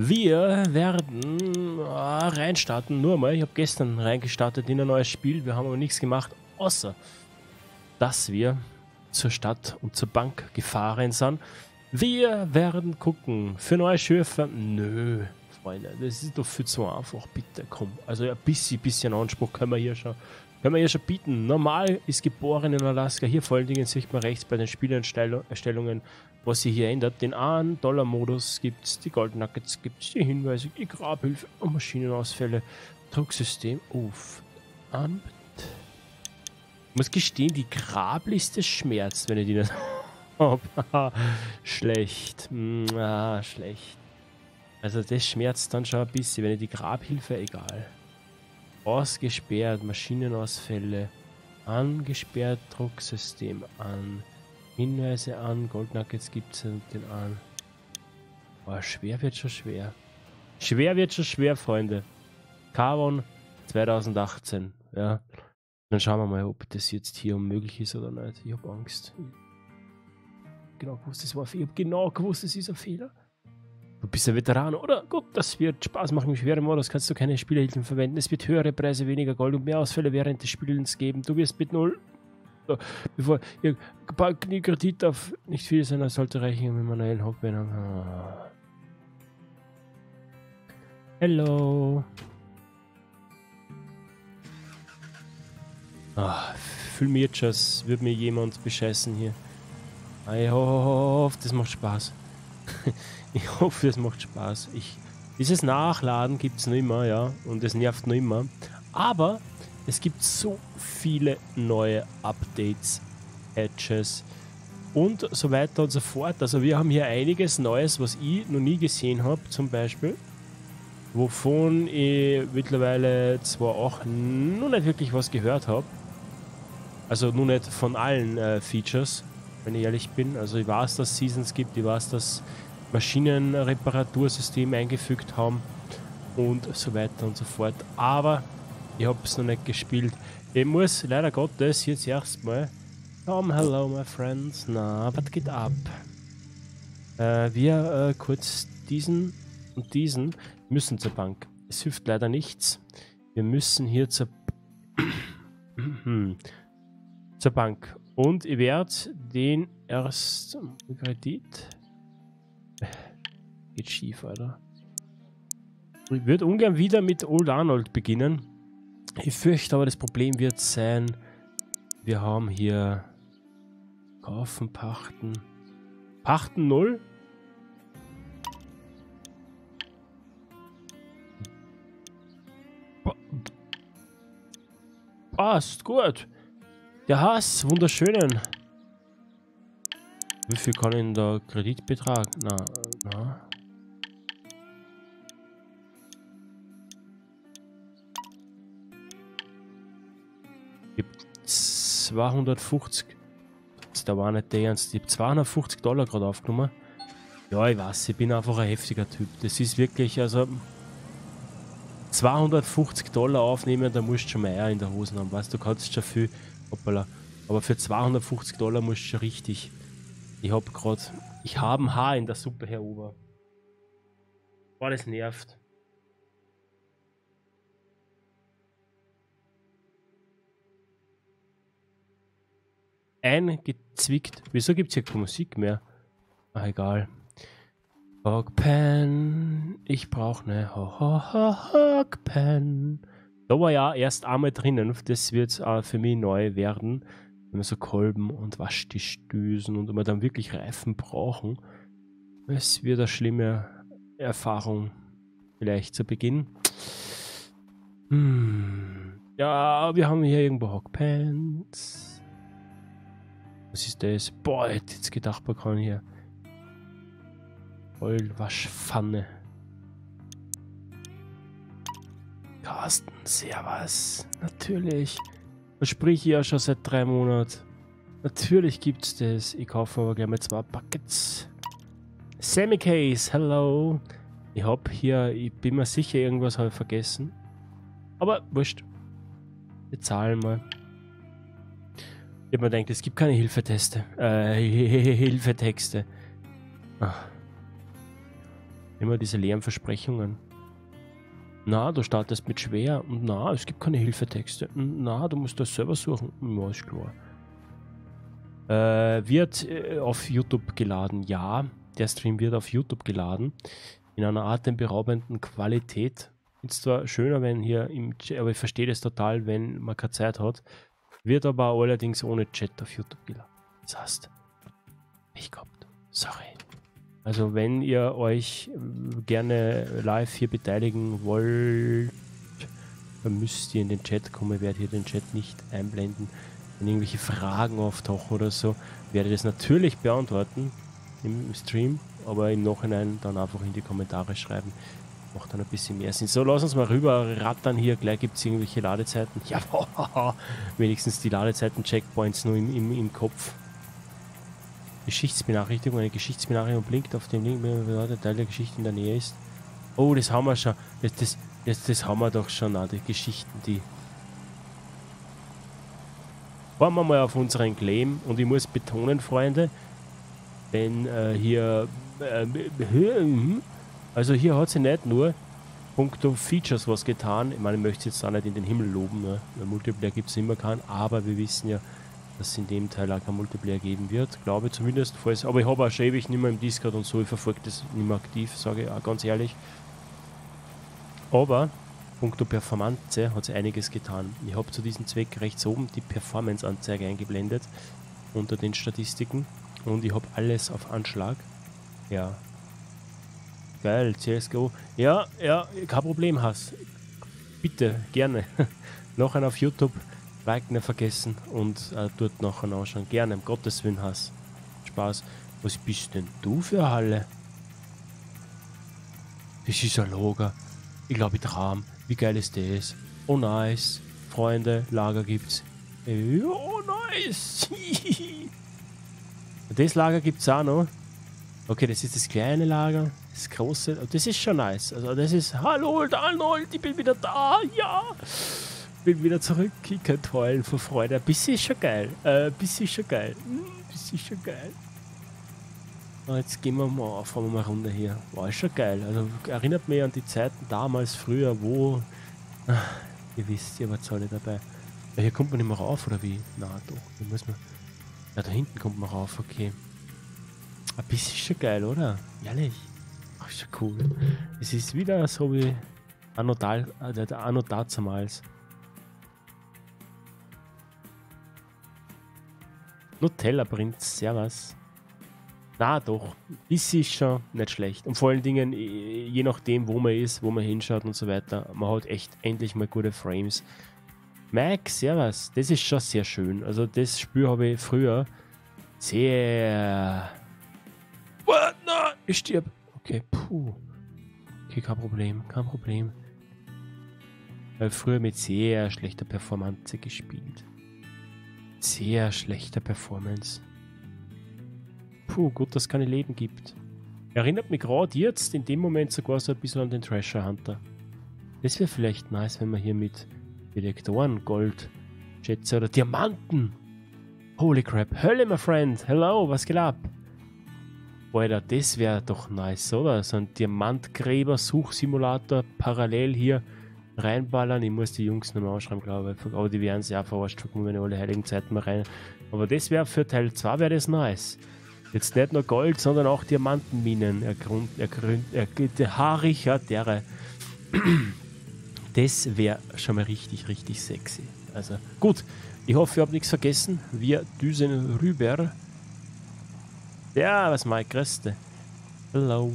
Wir werden reinstarten, nur mal. Ich habe gestern reingestartet in ein neues Spiel. Wir haben aber nichts gemacht, außer dass wir zur Stadt und zur Bank gefahren sind. Wir werden gucken. Für neue Schürfer? Nö, Freunde, das ist doch viel zu einfach. Bitte, komm. Also ein bisschen Anspruch können wir hier schon bieten. Normal ist geboren in Alaska. Hier vor allen Dingen sieht man rechts bei den Spielerstellungen, was sich hier ändert. Den $1-Modus gibt es, die Gold Nuggets gibt es, die Hinweise, die Grabhilfe, Maschinenausfälle, Drucksystem. Uff. Ich muss gestehen, die Grabliste schmerzt, wenn ich die nicht habe. Schlecht. Schlecht. Also das schmerzt dann schon ein bisschen, wenn ich die Grabhilfe, egal. Ausgesperrt, Maschinenausfälle, angesperrt, Drucksystem an, Hinweise an, Gold Nuggets gibt es den an. Oh, schwer wird schon schwer. Schwer wird schon schwer, Freunde. Carbon 2018, ja. Dann schauen wir mal, ob das jetzt hier unmöglich ist oder nicht. Ich habe Angst. Ich habe genau gewusst, das ist ein Fehler. Du bist ein Veteran, oder? Gut, das wird Spaß machen. Im schweren Modus kannst du keine Spielerhilfen verwenden. Es wird höhere Preise, weniger Gold und mehr Ausfälle während des Spielens geben. Du wirst mit 0. So, bevor ihr Kredit auf nicht viel sein, als sollte reichen mit manuellen Hockbein haben. Hello. Fühl mir jetzt schon, als würde mir jemand bescheißen hier. Ich hoffe, das macht Spaß. Ich hoffe, es macht Spaß. Dieses Nachladen gibt es noch immer, ja, und es nervt noch immer. Aber es gibt so viele neue Updates, Patches und so weiter und so fort. Also wir haben hier einiges Neues, was ich noch nie gesehen habe, zum Beispiel. Wovon ich mittlerweile zwar auch noch nicht wirklich was gehört habe. Also nur nicht von allen Features, wenn ich ehrlich bin. Also ich weiß, dass es Seasons gibt, ich weiß, dass Maschinenreparatursystem eingefügt haben und so weiter und so fort. Aber ich habe es noch nicht gespielt. Ich muss leider Gottes jetzt erstmal hello my friends. Na, was geht ab? Wir kurz diesen und diesen müssen zur Bank. Es hilft leider nichts. Wir müssen hier zur Bank. Und ich werde den ersten Kredit. Geht schief, Alter. Ich würde ungern wieder mit Old Arnold beginnen. Ich fürchte aber, das Problem wird sein, wir haben hier kaufen, pachten. Pachten 0. Passt, gut. Der Hass, wunderschönen. Wie viel kann denn der Kreditbetrag? Na. Gibt 250. Da war nicht der Ernst. Ich habe $250 gerade aufgenommen. Ja, ich weiß, ich bin einfach ein heftiger Typ. Das ist wirklich, also $250 aufnehmen, da musst du schon mal Eier in der Hose haben. Weißt du, kannst schon viel. Hoppala. Aber für $250 musst du schon richtig. Ich habe ein Haar in der Suppe, Herr Ober. Boah, das nervt. Eingezwickt. Wieso gibt es hier keine Musik mehr? Ach, egal. Hogpen. Ich brauche eine Hogpen. Da war ja erst einmal drinnen. Das wird für mich neu werden. Wenn wir so Kolben und Waschtischdüsen und wenn wir dann wirklich Reifen brauchen. Es wird eine schlimme Erfahrung. Vielleicht zu Beginn. Ja, wir haben hier irgendwo Hogpens. Was ist das? Boah, ich hätte jetzt gedacht, man kann hier Vollwaschpfanne. Carsten, servus. Natürlich. Das sprich ich ja schon seit 3 Monaten. Natürlich gibt's das. Ich kaufe aber gerne 2 Buckets. Sammy Case, hello. Ich bin mir sicher, irgendwas habe ich vergessen. Aber wurscht. Wir zahlen mal. Ich habe mir gedacht, es gibt keine Hilfetexte. Hilfetexte. Ach. Immer diese leeren Versprechungen. Na, du startest mit schwer. Und na, es gibt keine Hilfetexte. Und na, du musst das selber suchen. Ja, ist klar. Wird auf YouTube geladen. Ja, der Stream wird auf YouTube geladen. In einer atemberaubenden Qualität. Ist zwar schöner, wenn hier im Chat, aber ich verstehe das total, wenn man keine Zeit hat. Wird aber allerdings ohne Chat auf YouTube geladen. Das heißt, ich gehabt. Sorry. Also wenn ihr euch gerne live hier beteiligen wollt, dann müsst ihr in den Chat kommen. Ich werde hier den Chat nicht einblenden. Wenn irgendwelche Fragen auftauchen oder so, werde ich das natürlich beantworten im Stream, aber im Nachhinein dann einfach in die Kommentare schreiben. Macht dann ein bisschen mehr Sinn. So, lass uns mal rüber rattern hier. Gleich gibt es irgendwelche Ladezeiten. Ja, wenigstens die Ladezeiten-Checkpoints nur im Kopf. Geschichtsbenachrichtigung. Eine Geschichtsbenachrichtigung blinkt auf dem Link, wenn der Teil der Geschichte in der Nähe ist. Oh, das haben wir schon. Das haben wir doch schon, die Geschichten, die... Fahren wir mal auf unseren Claim und ich muss betonen, Freunde, wenn hier... also hier hat sie nicht nur punkto Features was getan. Ich meine, ich möchte es jetzt auch nicht in den Himmel loben, ne? Weil Multiplayer gibt es immer keinen, aber wir wissen ja, dass es in dem Teil auch kein Multiplayer geben wird. Glaube ich zumindest. Falls, aber ich habe auch schon ewig nicht mehr im Discord und so, ich verfolge das nicht mehr aktiv, sage ich auch ganz ehrlich. Aber punkto Performance hat sie einiges getan. Ich habe zu diesem Zweck rechts oben die Performance-Anzeige eingeblendet unter den Statistiken und ich habe alles auf Anschlag. Ja. Geil, CSGO. Ja, kein Problem hast. Bitte, gerne. Noch einen auf YouTube. Like nicht vergessen und dort nachher anschauen. Gerne, um Gottes Willen hast. Spaß. Was bist denn du für eine Halle? Das ist ein Lager. Ich glaube, ich traum. Wie geil ist das? Oh, nice. Freunde, Lager gibt's. Oh, nice. Das Lager gibt's auch noch. Okay, das ist das kleine Lager. Das große. Das ist schon nice. Also, das ist. Hallo, Arnold, ich bin wieder da. Ja. Bin wieder zurück. Ich kann heulen vor Freude. Ein bisschen ist schon geil. Ein bisschen ist schon geil. Bisschen ist schon geil. Und jetzt gehen wir mal, fahren wir mal runter hier. War ist schon geil. Also erinnert mich an die Zeiten damals, früher, wo. Ihr wisst, ihr wart alle dabei. Ja, hier kommt man nicht mehr rauf, oder wie? Na doch, hier muss man. Ja, da hinten kommt man rauf, okay. Ein bisschen ist schon geil, oder? Ehrlich. Ach, ist schon cool. Es ist wieder so wie Anno dazumals. Nutella Prinz, servus. Na doch, ist schon nicht schlecht. Und vor allen Dingen, je nachdem, wo man ist, wo man hinschaut und so weiter, man hat echt endlich mal gute Frames. Mike, servus, das ist schon sehr schön. Also das Spiel habe ich früher sehr... What? No, ich stirb. Okay, puh. Okay, kein Problem, kein Problem. Ich habe früher mit sehr schlechter Performance gespielt. Sehr schlechter Performance. Puh, gut, dass es keine Leben gibt. Erinnert mich gerade jetzt in dem Moment sogar so ein bisschen an den Treasure Hunter. Das wäre vielleicht nice, wenn man hier mit Detektoren, Gold, Schätze oder Diamanten. Holy crap. Hölle, my friend. Hello, was geht ab? Alter, das wäre doch nice, oder? So ein Diamantgräber-Suchsimulator parallel hier reinballern. Ich muss die Jungs noch mal anschreiben, glaube ich. Aber die werden sich auch verarscht, wenn ich alle heiligen Zeiten mal rein. Aber das wäre für Teil 2 wäre das nice. Jetzt nicht nur Gold, sondern auch Diamantenminen. Das wäre schon mal richtig, richtig sexy. Also gut, ich hoffe, ihr habt nichts vergessen. Wir düsen rüber. Ja, was mein Größte. Hello.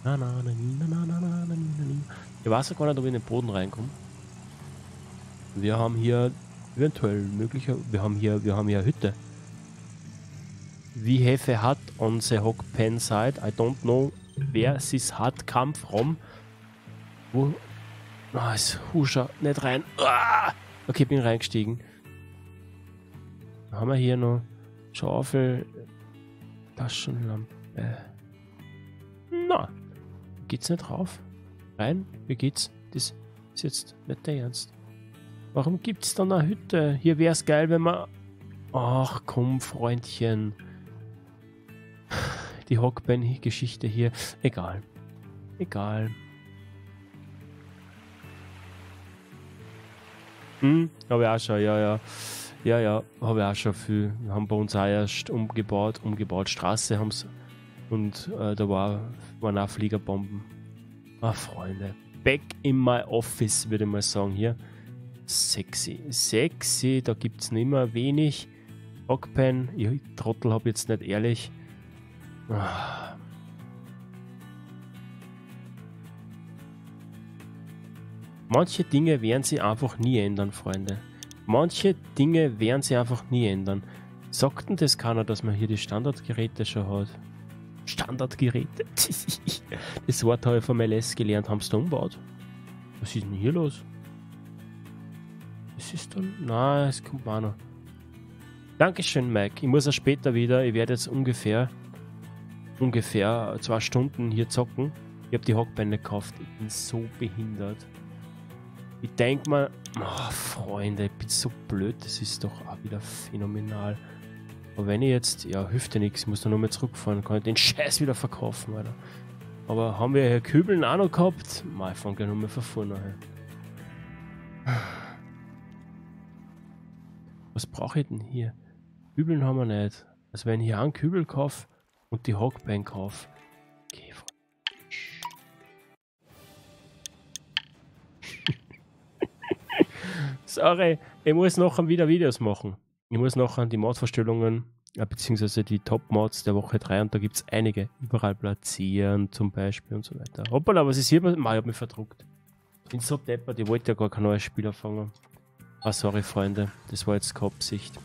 Ich weiß ja gar nicht, ob ich in den Boden reinkomme. Wir haben hier eventuell möglicher. Wir haben hier eine Hütte. Wie Hefe hat on the Hock Pen side. I don't know where this hat come from. Wo? Ah, es huscht nicht rein. Ah! Okay, bin reingestiegen. Dann haben wir hier noch Schaufel, Taschenlampe. Na, geht's nicht rauf? Rein? Wie geht's? Das ist jetzt nicht der Ernst. Warum gibt's dann eine Hütte? Hier wär's geil, wenn man... Ach komm, Freundchen. Die Hockbein-Geschichte hier. Egal. Egal. Habe ich auch schon, ja. Ja, habe ich auch schon viel. Wir haben bei uns auch erst umgebaut. Straße haben sie. Und da waren auch Fliegerbomben. Ah, Freunde. Back in my office, würde ich mal sagen hier. Sexy. Da gibt es nicht mehr wenig. Hockpen. Ich Trottel habe jetzt nicht ehrlich. Ah. Manche Dinge werden sie einfach nie ändern, Freunde. Manche Dinge werden sie einfach nie ändern. Sagt denn das keiner, dass man hier die Standardgeräte schon hat? Standardgeräte? Das Wort habe ich vom LS gelernt. Haben sie da umgebaut? Was ist denn hier los? Was ist dann? Nein, es kommt auch noch. Dankeschön, Mike. Ich muss auch später wieder. Ich werde jetzt ungefähr 2 Stunden hier zocken. Ich habe die Hockbeine gekauft. Ich bin so behindert. Ich denke mal, oh, Freunde, ich bin so blöd, das ist doch auch wieder phänomenal. Aber wenn ich jetzt, ja, hilft ja nichts, ich muss da nochmal zurückfahren, kann ich den Scheiß wieder verkaufen, Alter. Aber haben wir hier Kübeln auch noch gehabt? Mal, ich fange gleich nochmal von vorne an. Was brauche ich denn hier? Kübeln haben wir nicht. Also wenn ich hier einen Kübel kaufe und die Hockbein kaufe. Okay, sorry, ich muss nachher wieder Videos machen. Ich muss nachher die Mod-Vorstellungen, beziehungsweise die Top-Mods der Woche 3 und da gibt es einige. Überall platzieren zum Beispiel und so weiter. Hoppala, was ist hier? Ich habe mich verdruckt. Ich bin so deppert, ich wollte ja gar kein neues Spiel anfangen. Ah, sorry, Freunde, das war jetzt keine Absicht.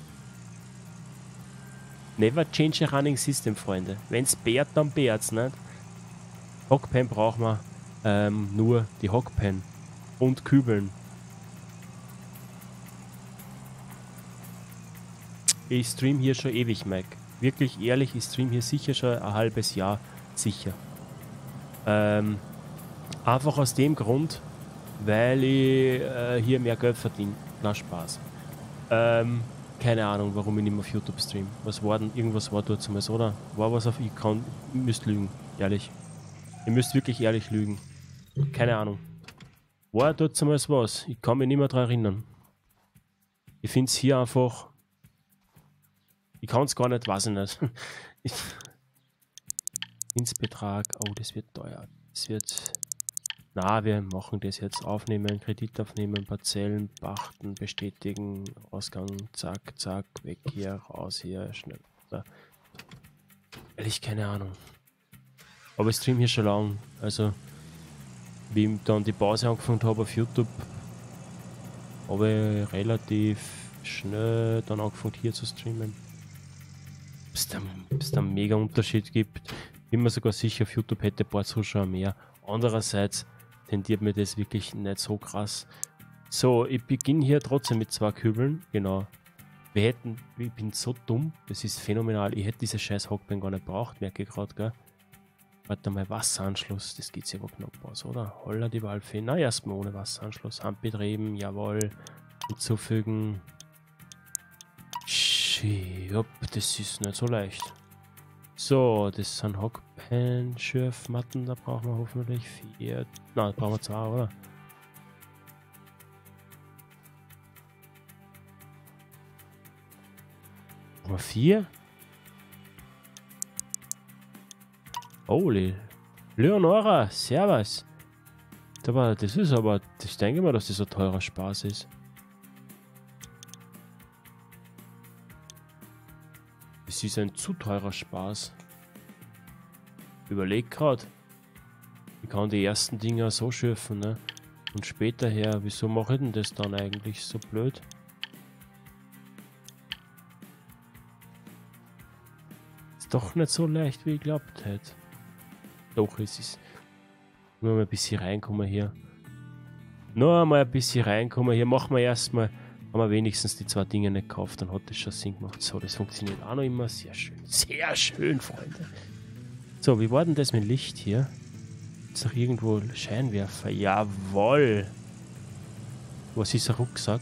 Never change a running system, Freunde. Wenn es bärt, dann bärt's, nicht? Hockpen brauchen wir nur die Hockpen und Kübeln. Ich stream hier schon ewig, Mike. Wirklich ehrlich, ich stream hier sicher schon ein halbes Jahr. Sicher. Einfach aus dem Grund, weil ich hier mehr Geld verdiene. Na, Spaß. Keine Ahnung, warum ich nicht mehr auf YouTube stream. Was war denn? Irgendwas war dort zumindest, oder? War was auf... Ihr müsst lügen. Ehrlich. Ihr müsst wirklich ehrlich lügen. Keine Ahnung. War dort zumindest was? Ich kann mich nicht mehr daran erinnern. Ich finde es hier einfach... Ich kann es gar nicht, weiß ich nicht. Zinsbetrag, oh, das wird teuer. Das wird... Na, wir machen das jetzt. Aufnehmen, Kredit aufnehmen, Parzellen, pachten, bestätigen, Ausgang, zack, zack, weg hier, raus hier, schnell. Da. Ehrlich, keine Ahnung. Aber ich stream hier schon lang. Also, wie ich dann die Pause angefangen habe auf YouTube, habe ich relativ schnell dann angefangen hier zu streamen. Bis es da einen mega Unterschied gibt. Bin mir sogar sicher, auf YouTube hätte ein paar Zuschauer mehr. Andererseits tendiert mir das wirklich nicht so krass. So, ich beginne hier trotzdem mit 2 Kübeln. Genau. Ich bin so dumm, das ist phänomenal. Ich hätte diese scheiß Hockbein gar nicht braucht, merke ich gerade, gell. Warte mal, Wasseranschluss, das geht ja wohl knapp aus, oder? Holla die Waldfee. Na, erstmal ohne Wasseranschluss. Handbetrieben, jawohl. Hinzufügen. Jupp, das ist nicht so leicht. So, das sind Hockpen, Schürfmatten, da brauchen wir hoffentlich 4. Na, da brauchen wir 2, oder? Brauchen wir 4? Holy. Leonora, servus. Das ist aber, ich denke mal, dass das ein teurer Spaß ist. Es ist ein zu teurer Spaß. Überleg gerade. Ich kann die ersten Dinger so schürfen, ne? Und später her, wieso mache ich denn das dann eigentlich so blöd? Ist doch nicht so leicht, wie ich glaubt hätte. Doch, es ist. Nur mal ein bisschen reinkommen hier. Nur mal ein bisschen reinkommen hier. Machen wir erstmal. Haben wir wenigstens die 2 Dinge nicht gekauft, dann hat das schon Sinn gemacht. So, das funktioniert auch noch immer. Sehr schön. Sehr schön, Freunde. So, wie war denn das mit Licht hier? Ist doch irgendwo Scheinwerfer. Jawohl. Was ist ein Rucksack?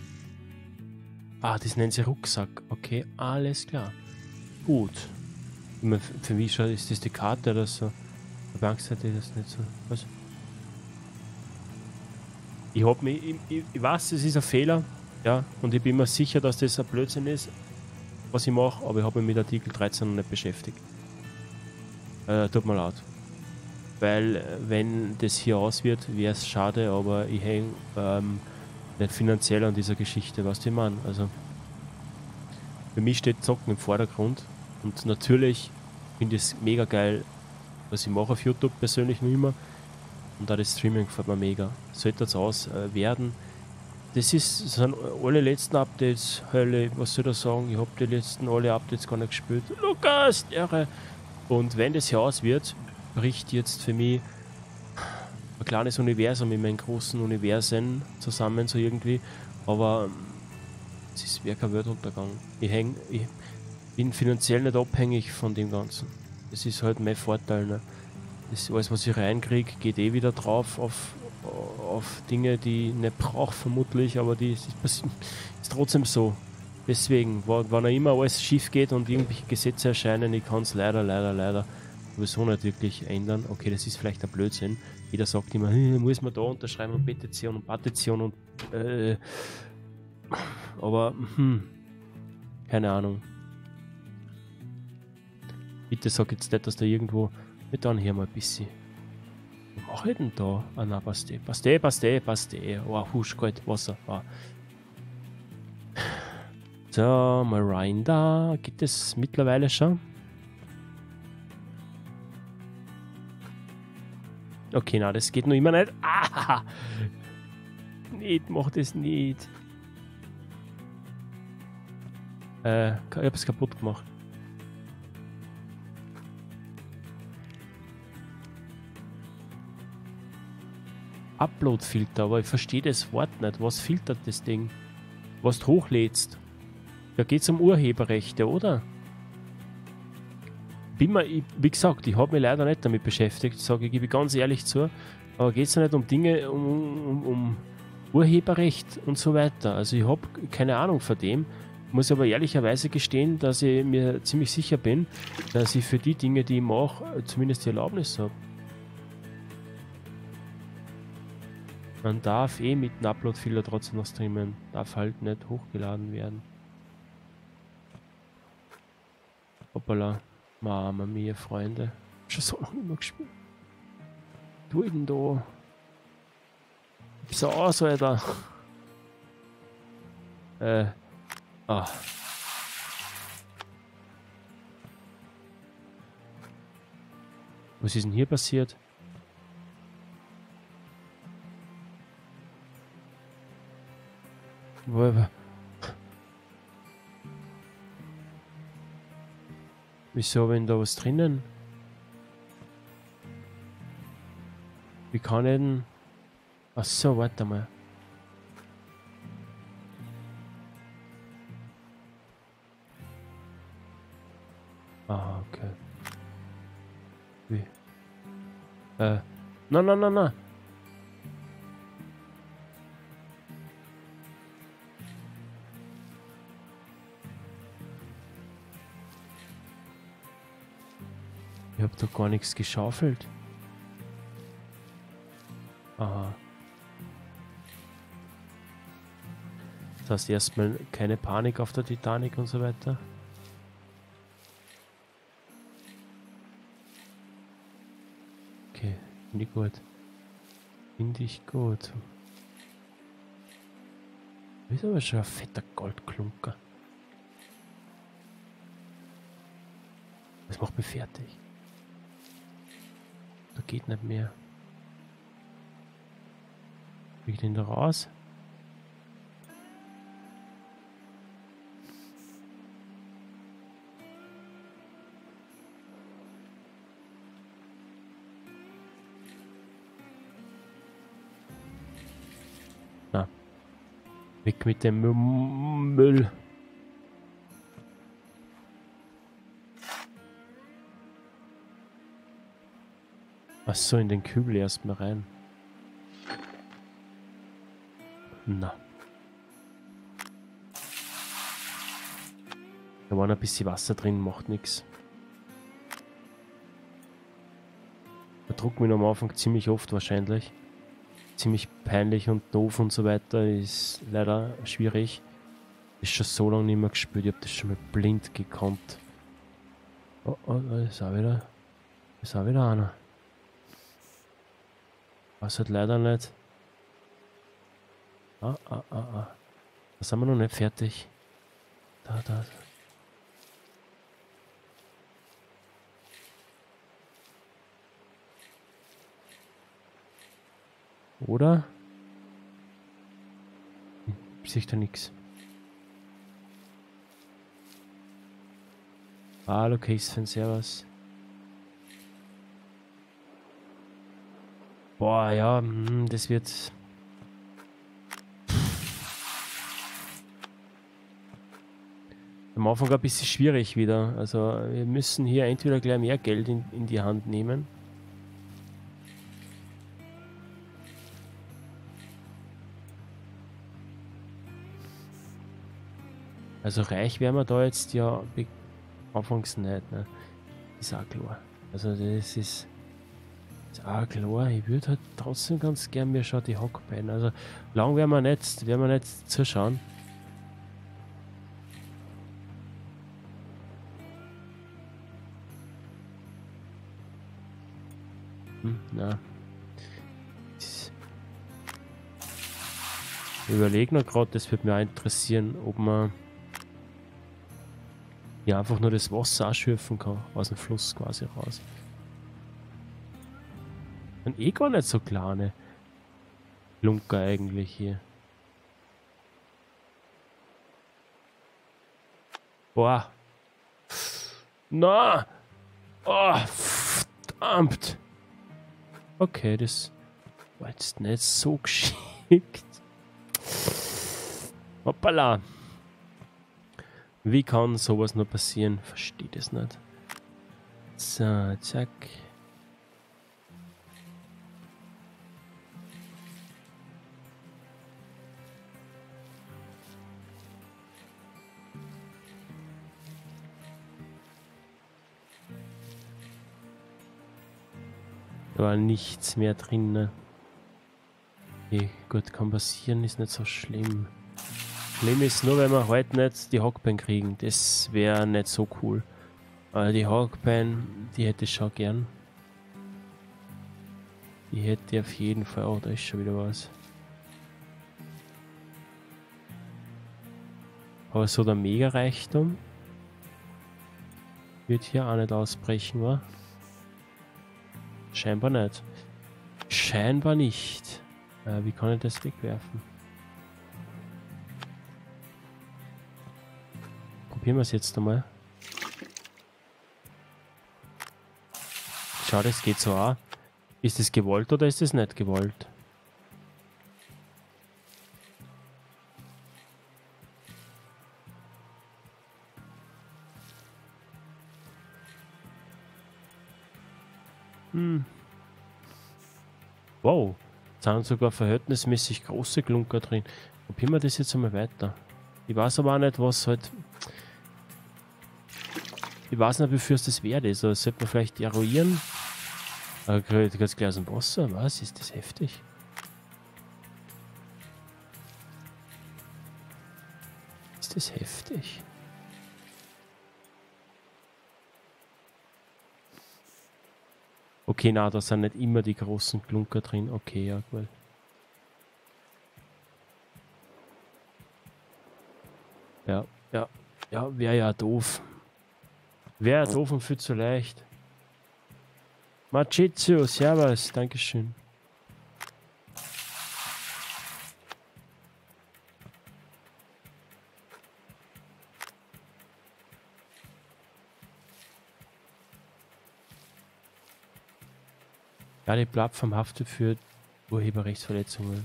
Ah, das nennen sie Rucksack. Okay, alles klar. Gut. Ich mein, für mich schon ist das die Karte oder so. Auf der Bankseite ist das nicht so. Was? Ich hab mich, ich weiß, es ist ein Fehler, ja, und ich bin mir sicher, dass das ein Blödsinn ist, was ich mache, aber ich habe mich mit Artikel 13 noch nicht beschäftigt. Tut mir leid. Weil, wenn das hier aus wird, wäre es schade, aber ich hänge nicht finanziell an dieser Geschichte, was ich meine. Also, für mich steht Zocken im Vordergrund und natürlich finde ich es mega geil, was ich mache auf YouTube persönlich noch immer. Und da das Streaming gefällt mir mega. Sollte das aus werden. Das sind alle letzten Updates. Hölle, was soll ich da sagen? Ich habe die letzten alle Updates gar nicht gespielt. Lukas, irre. Und wenn das hier aus wird, bricht jetzt für mich ein kleines Universum in meinen großen Universen zusammen, so irgendwie. Aber es wäre kein Weltuntergang. Ich bin finanziell nicht abhängig von dem Ganzen. Das ist halt mein Vorteil. Ne? Das alles, was ich reinkriege, geht eh wieder drauf auf Dinge, die ich nicht brauche, vermutlich, aber ist trotzdem so. Deswegen, wann auch immer alles schief geht und irgendwelche Gesetze erscheinen, ich kann es leider sowieso nicht wirklich ändern. Okay, das ist vielleicht ein Blödsinn. Jeder sagt immer, muss man da unterschreiben und Petition und Partition und aber keine Ahnung. Bitte sag jetzt nicht, dass da irgendwo mit dann hier mal ein bisschen. Was mache ich denn da? Ah na, passte. Oh, husch, kalt Wasser. Ah. So, mal rein da. Geht es mittlerweile schon? Okay, na, das geht noch immer nicht. Ah! Nicht, mach das nicht. Ich habe es kaputt gemacht. Upload-Filter, aber ich verstehe das Wort nicht. Was filtert das Ding? Was du hochlädst? Da geht es um Urheberrechte, oder? Wie gesagt, ich habe mich leider nicht damit beschäftigt, sage ich, gebe ich ganz ehrlich zu. Aber geht es ja nicht um Dinge, um Urheberrecht und so weiter. Also ich habe keine Ahnung von dem. Muss aber ehrlicherweise gestehen, dass ich mir ziemlich sicher bin, dass ich für die Dinge, die ich mache, zumindest die Erlaubnis habe. Man darf eh mit einem Upload-Filter trotzdem noch streamen. Darf halt nicht hochgeladen werden. Hoppala. Mama mia, Freunde. Schon so lange nicht mehr gespielt. Du denn da? So aus, Alter. Was ist denn hier passiert? Wieso, wenn da was drinnen? Wie kann ich denn... Ach so, warte mal. Ah, okay. Wie? Na. Ich hab doch gar nichts geschaufelt. Aha. Das heißt erstmal keine Panik auf der Titanic und so weiter. Okay, finde ich gut. Finde ich gut. Das ist aber schon ein fetter Goldklunker. Das macht mich fertig. Da geht nicht mehr. Wie geht denn da raus? Na. Weg mit dem Müll. Ach so, in den Kübel erstmal rein. Na. Da war noch ein bisschen Wasser drin, macht nichts. Da druckt mich am Anfang ziemlich oft wahrscheinlich. Ziemlich peinlich und doof und so weiter. Ist leider schwierig. Ist schon so lange nicht mehr gespielt. Ich habe das schon mal blind gekonnt. Oh, oh, da ist auch wieder. Ist auch wieder einer. Was halt leider nicht. Da sind wir noch nicht fertig. Da. Oder? Sehe ich da nichts. Hallo Case-Fan, servus. Boah, ja, das wird... am Anfang ein bisschen schwierig wieder. Also wir müssen hier entweder gleich mehr Geld in die Hand nehmen. Also reich wären wir da jetzt ja anfangs nicht, ne? Ist auch klar. Also das ist auch klar. Ich würde halt trotzdem ganz gern mir schon die Hockbeine. Also lang werden wir nicht zuschauen. Na. Ich überlege noch gerade, das würde mich auch interessieren, ob man ja einfach nur das Wasser ausschöpfen kann, aus dem Fluss quasi raus. Und eh gar nicht so kleine Klunker eigentlich hier. Boah. Na! Oh, verdammt! Okay, das war jetzt nicht so geschickt. Hoppala! Wie kann sowas nur passieren? Verstehe das nicht. So, zack. Da war nichts mehr drin. Ne? Okay, gut, kann passieren, ist nicht so schlimm. Schlimm ist nur, wenn wir heute nicht die Hockbein kriegen. Das wäre nicht so cool. Aber die Hockbein, die hätte ich schon gern. Die hätte ich auf jeden Fall. Oh, da ist schon wieder was. Aber so der Mega-Reichtum wird hier auch nicht ausbrechen, wa? Scheinbar nicht. Scheinbar nicht. Wie kann ich das wegwerfen? Probieren wir es jetzt einmal. Schau, das geht so auch. Ist das gewollt oder ist das nicht gewollt? Wow, da sind sogar verhältnismäßig große Klunker drin. Probieren wir das jetzt einmal weiter. Ich weiß aber auch nicht, was halt... Ich weiß nicht, wofür es das wert ist. Also sollte man vielleicht eruieren. Aber ganz gleich aus dem Wasser. Was? Ist das heftig? Ist das heftig? Okay, na, da sind nicht immer die großen Klunker drin. Okay, ja, gut. Ja, wäre ja doof. Wäre doof und viel zu leicht. Machizio, servus, dankeschön. Ja, die Plattform haftet für Urheberrechtsverletzungen.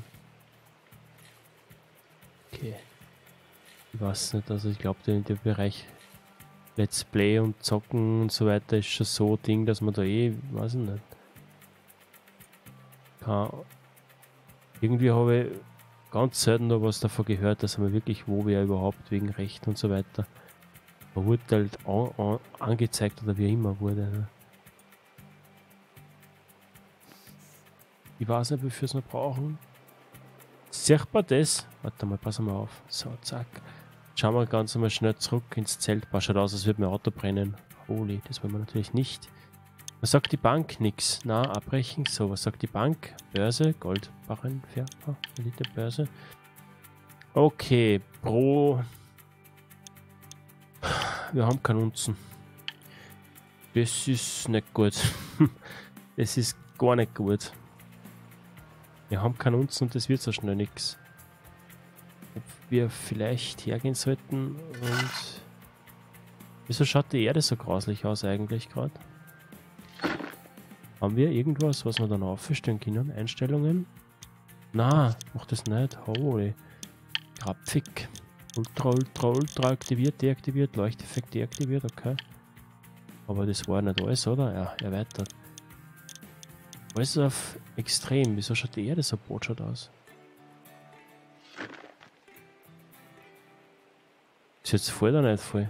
Okay. Ich weiß nicht, also ich glaube, der Bereich Let's Play und Zocken und so weiter ist schon so ein Ding, dass man da weiß ich nicht. Irgendwie habe ich ganz selten noch was davon gehört, dass man wirklich, wo wer überhaupt wegen Recht und so weiter verurteilt, angezeigt oder wie immer wurde. Ne? Ich weiß nicht, wofür es noch brauchen. Sieht man das? Warte mal, pass mal auf. So, zack. Schauen wir ganz einmal schnell zurück ins Zelt. Schaut aus, als würde mein Auto brennen. Holy, das wollen wir natürlich nicht. Was sagt die Bank? Nix. Na, abbrechen. So, was sagt die Bank? Börse, Goldbarren, Verkauf, Elite Börse. Okay, wir haben keinen Unzen. Das ist nicht gut. Das ist gar nicht gut. Wir haben keinen Unzen und das wird so schnell nichts. Ob wir vielleicht hergehen sollten und... Wieso schaut die Erde so grauslich aus eigentlich gerade? Haben wir irgendwas, was wir dann aufstellen können? Einstellungen? Na, mach das nicht. Holy. Grafik. Ultra aktiviert, deaktiviert, Leuchteffekt deaktiviert, okay. Aber das war nicht alles, oder? Ja, erweitert. Alles auf extrem. Wieso schaut die Erde so botschert aus? Ist jetzt voll oder nicht voll?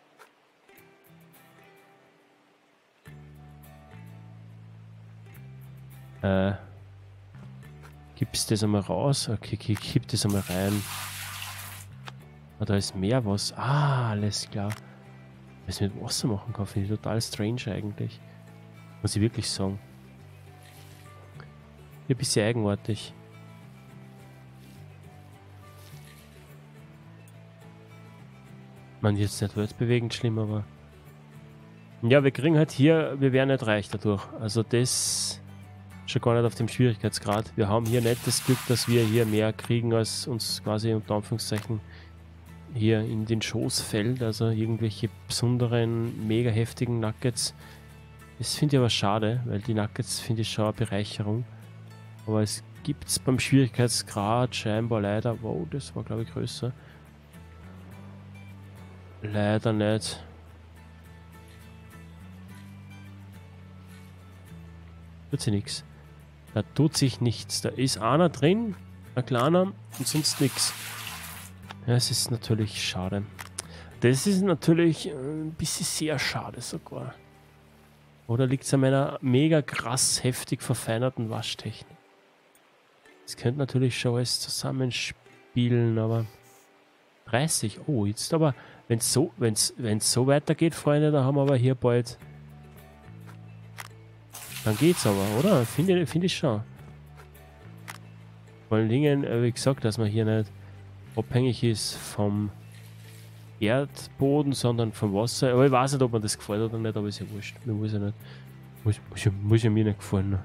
Gibst das einmal raus? Okay, kipp das einmal rein. Ah, da ist mehr was. Ah, alles klar. Was ich mit Wasser machen kann, finde ich total strange eigentlich. Muss ich wirklich sagen. Ein bisschen eigenartig. Man, jetzt nicht weltbewegend schlimm, aber... Ja, wir kriegen halt hier... Wir werden nicht reich dadurch. Also das... Schon gar nicht auf dem Schwierigkeitsgrad. Wir haben hier nicht das Glück, dass wir hier mehr kriegen, als uns quasi unter Anführungszeichen hier in den Schoß fällt. Also irgendwelche besonderen, mega heftigen Nuggets. Das finde ich aber schade, weil die Nuggets finde ich schon eine Bereicherung. Aber es gibt es beim Schwierigkeitsgrad scheinbar leider... Wow, das war glaube ich größer. Leider nicht. Tut sich nichts. Da tut sich nichts. Da ist einer drin, ein kleiner und sonst nichts. Ja, es ist natürlich schade. Das ist natürlich ein bisschen sehr schade sogar. Oder liegt es an meiner mega krass heftig verfeinerten Waschtechnik? Das könnte natürlich schon alles zusammenspielen, aber 30. Oh, jetzt aber, wenn es so weitergeht, Freunde, da haben wir aber hier bald... Dann geht's aber, oder? Finde ich schon. Vor allen Dingen, wie gesagt, dass man hier nicht abhängig ist vom Erdboden, sondern vom Wasser. Aber ich weiß nicht, ob mir das gefällt oder nicht, aber ist ja wurscht. Mir muss ja nicht. Muss ja mir nicht gefallen.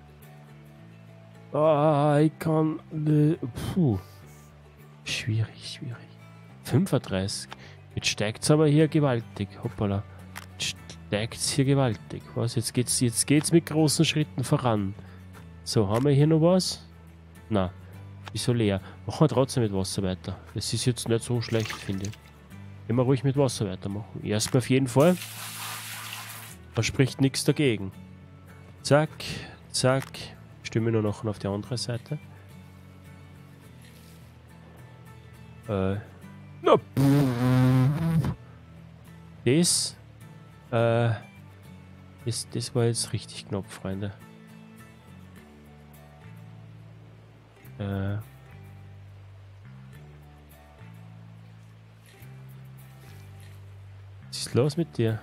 Ah, ich kann... Puh. Schwierig. 35. Jetzt steigt es aber hier gewaltig. Hoppala. Steigt es hier gewaltig. Was? Jetzt geht's mit großen Schritten voran. So, haben wir hier noch was? Na, ist so leer. Machen wir trotzdem mit Wasser weiter. Das ist jetzt nicht so schlecht, finde ich. Können wir ruhig mit Wasser weitermachen. Erstmal auf jeden Fall. Da spricht nichts dagegen. Zack, zack. Stimme nur noch auf die andere Seite. Na, das war jetzt richtig knapp, Freunde. Was ist los mit dir?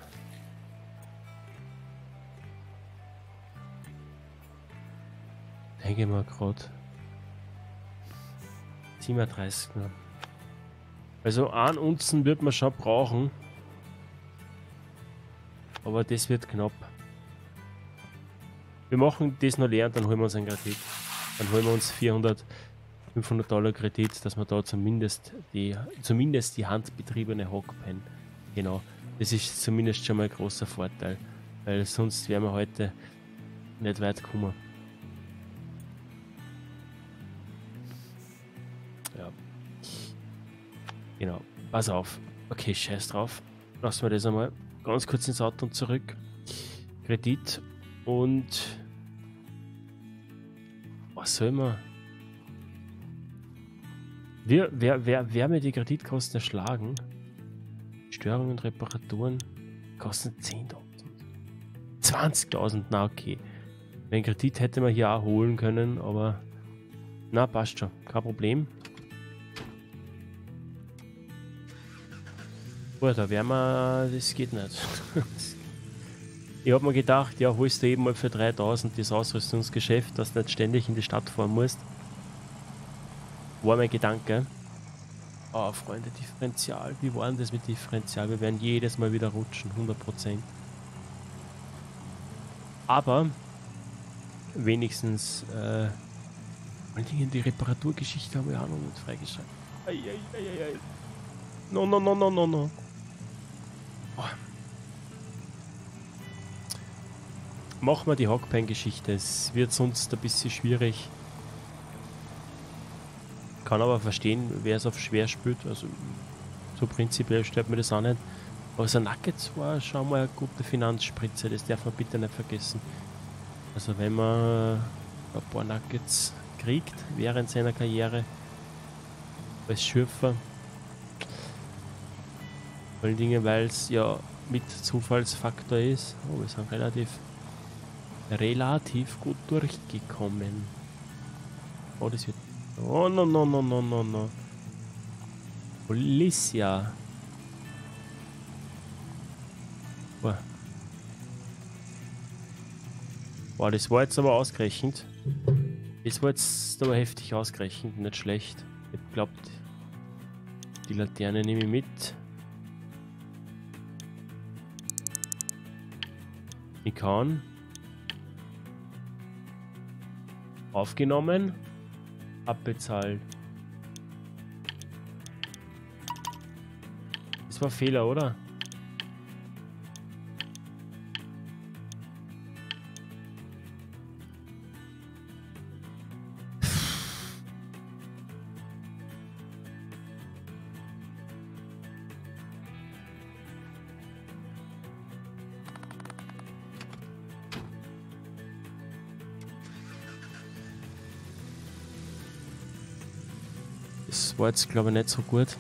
Denke mal gerade. 37 noch. Also 1 Unzen wird man schon brauchen. Aber das wird knapp. Wir machen das noch leer und dann holen wir uns einen Kredit. Dann holen wir uns 400, 500 Dollar Kredit, dass wir da zumindest die handbetriebene Hockpen. Genau. Das ist zumindest schon mal ein großer Vorteil. Weil sonst wären wir heute nicht weit kommen. Ja. Genau. Pass auf. Okay, scheiß drauf. Lassen wir das einmal ganz kurz ins Auto und zurück. Kredit und was soll man? Wer mir die Kreditkosten erschlagen? Störungen und Reparaturen kosten 10.000. 20.000, na okay. Den Kredit hätte man hier auch holen können, aber na, passt schon, kein Problem. Boah, da wären wir, das geht nicht. Ich habe mir gedacht, ja, holst du eben mal für 3000 das Ausrüstungsgeschäft, dass du nicht ständig in die Stadt fahren musst. War mein Gedanke. Oh, Freunde, Differential. Wie war denn das mit Differential? Wir werden jedes Mal wieder rutschen, 100%. Aber wenigstens, vor allen Dingen die Reparaturgeschichte haben wir auch noch nicht freigeschaltet. Eieieiei. No, no, no, no, no, no. Oh. Machen wir die Hockpan-Geschichte. Es wird sonst ein bisschen schwierig. Kann aber verstehen, wer es auf schwer spielt. Also so prinzipiell stört mir das auch nicht. Aber so Nuggets war schon mal eine gute Finanzspritze. Das darf man bitte nicht vergessen. Also wenn man ein paar Nuggets kriegt während seiner Karriere als Schürfer. Vor allen Dingen, weil es ja mit Zufallsfaktor ist. Oh, wir sind relativ gut durchgekommen. Oh, das wird... Oh, no, no, no, no, no, no. Policia. Boah. Boah, das war jetzt aber ausgerechnet. Das war jetzt aber heftig ausgerechnet, nicht schlecht. Ich glaube, die Laterne nehme ich mit. Ich kann. Aufgenommen. Abbezahlt. Das war ein Fehler, oder? Das war jetzt, glaube ich, nicht so gut.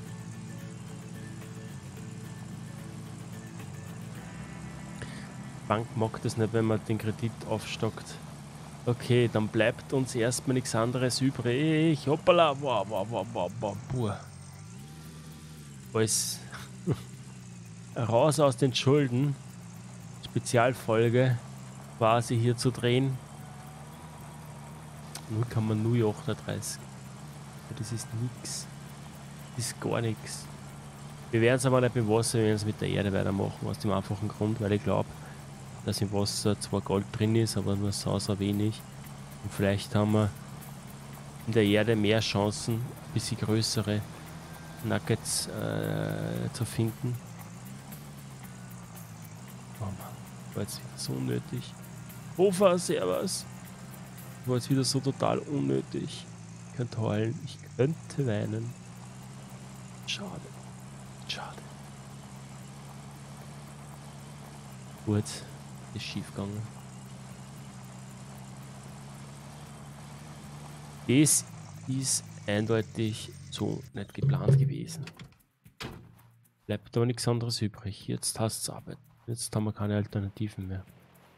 Die Bank mag das nicht, wenn man den Kredit aufstockt. Okay, dann bleibt uns erstmal nichts anderes übrig. Hoppala, wow, wow, wow, wow, wow, wow. Alles raus aus den Schulden. Spezialfolge quasi hier zu drehen. 0,038. Das ist nix. Das ist gar nichts. Wir werden es aber nicht mit Wasser, wir werden es mit der Erde weitermachen. Aus dem einfachen Grund, weil ich glaube, dass im Wasser zwar Gold drin ist, aber nur so wenig. Und vielleicht haben wir in der Erde mehr Chancen, ein bisschen größere Nuggets zu finden. Oh Mann, war jetzt wieder so unnötig. Hofer, servus. War jetzt wieder so total unnötig. Ich könnte heulen, ich könnte weinen. Schade. Schade. Gut, ist schief gegangen. Das ist eindeutig so nicht geplant gewesen. Bleibt aber nichts anderes übrig. Jetzt hast es Arbeit. Jetzt haben wir keine Alternativen mehr.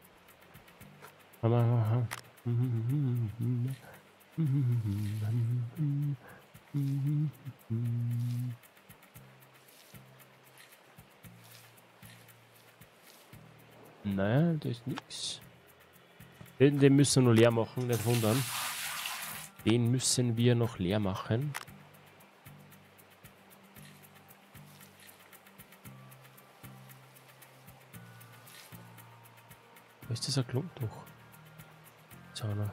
Nein, da ist nichts. Den müssen wir noch leer machen, nicht wundern. Den müssen wir noch leer machen. Wo ist dieser Klumptuch? Zahner.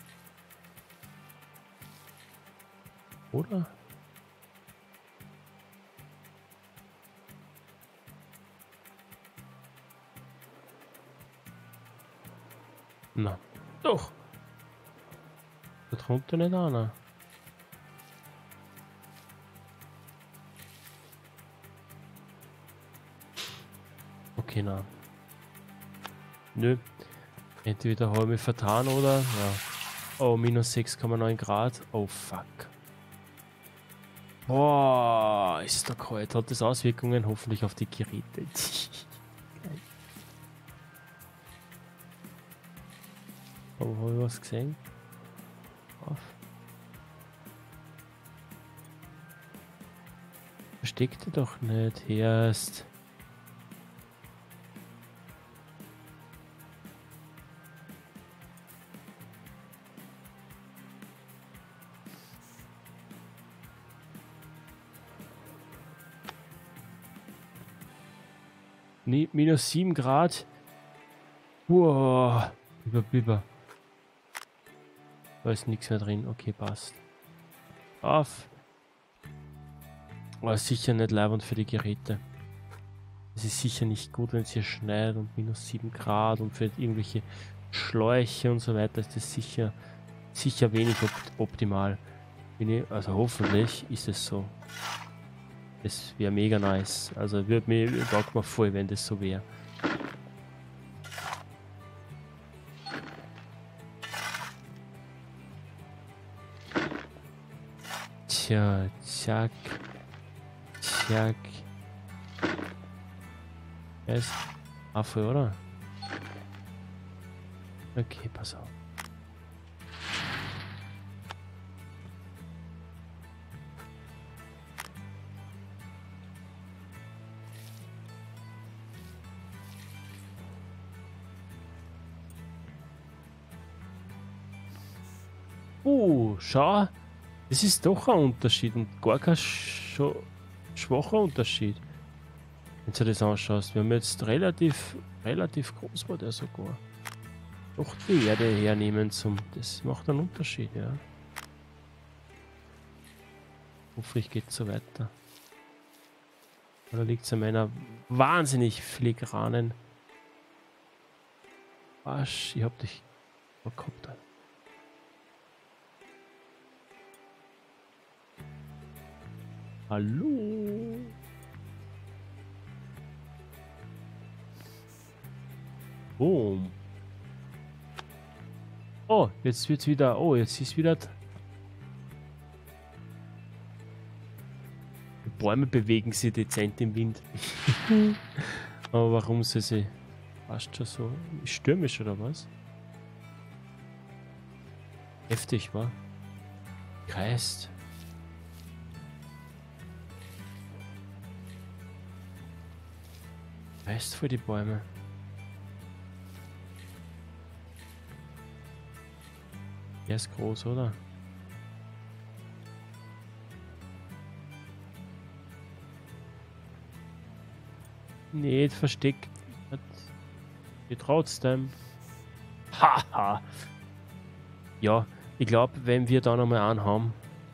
Oder? Na, doch. Da drunter nicht einer. Okay, na. Nö. Entweder habe ich mich vertan oder... Ja. Oh, minus 6,9 Grad. Oh, fuck. Boah, ist da kalt. Hat das Auswirkungen hoffentlich auf die Geräte? Aber habe ich was gesehen? Auf. Versteckt er doch nicht erst. Minus 7 Grad. Wow. Biber. Da ist nichts mehr drin. Okay, passt. Auf. Aber sicher nicht leibend für die Geräte. Es ist sicher nicht gut, wenn es hier schneit und minus 7 Grad und für irgendwelche Schläuche und so weiter ist das sicher wenig optimal. Also hoffentlich ist es so. Das wäre mega nice. Also taugt mir voll, wenn das so wäre. Tja, zack. Zack. Er ist Affe, oder? Okay, pass auf. Schau. Das ist doch ein Unterschied und gar kein schwacher Unterschied. Wenn du das anschaust. Wir haben jetzt relativ groß war der sogar. Doch die Erde hernehmen das macht einen Unterschied, ja. Hoffentlich geht es so weiter. Oder liegt es an meiner wahnsinnig filigranen Arsch, ich hab dich verkoppt. Hallo? Boom. Oh, jetzt wird's wieder. Oh, jetzt ist wieder. Die Bäume bewegen sich dezent im Wind. Aber warum sie fast schon so stürmisch oder was? Heftig, wa? Kreist. Kreist für die Bäume. Der ist groß, oder? Nee, versteckt. Wie trotzdem. Haha. Ja, ich glaube, wenn wir da nochmal einen haben,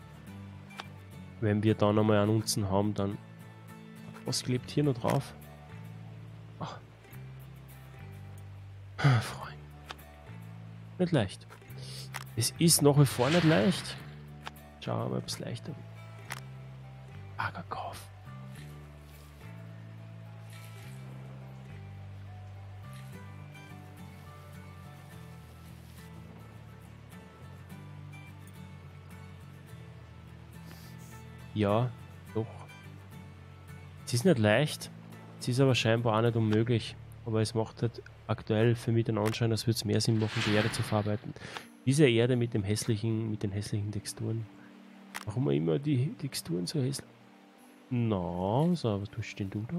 unten haben, dann. Was klebt hier noch drauf? Ach. Freund. Nicht leicht. Es ist nach wie vor nicht leicht. Schauen wir mal, ob es leichter wird. Lagerkauf. Ja, doch. Es ist nicht leicht. Es ist aber scheinbar auch nicht unmöglich. Aber es macht halt aktuell für mich den Anschein, als würde es mehr Sinn machen, die Erde zu verarbeiten. Diese Erde mit den hässlichen Texturen. Warum immer die Texturen so hässlich? Na, so, was tust denn du da?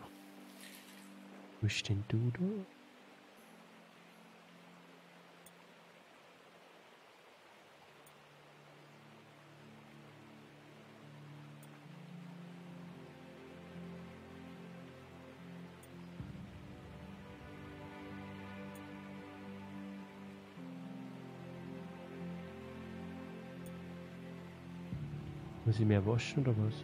Muss ich mehr waschen oder was?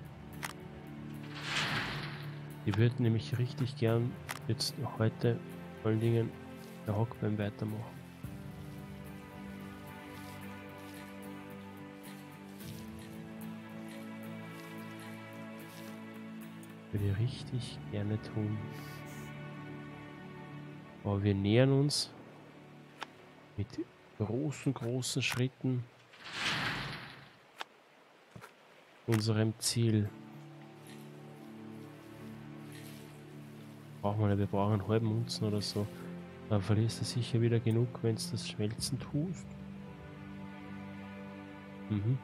Die würden nämlich richtig gern jetzt heute Vor allen Dingen der Hock beim Weitermachen. Würde ich richtig gerne tun. Aber wir nähern uns mit großen Schritten unserem Ziel. Brauchen wir nicht, wir brauchen einen halben Unzen oder so. Dann verlierst du sicher wieder genug, wenn du das Schmelzen tust. Mhm.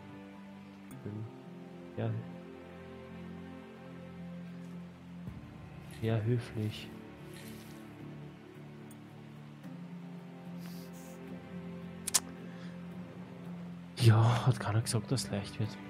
Ja. Sehr höflich. Ja, hat keiner gesagt, dass es leicht wird.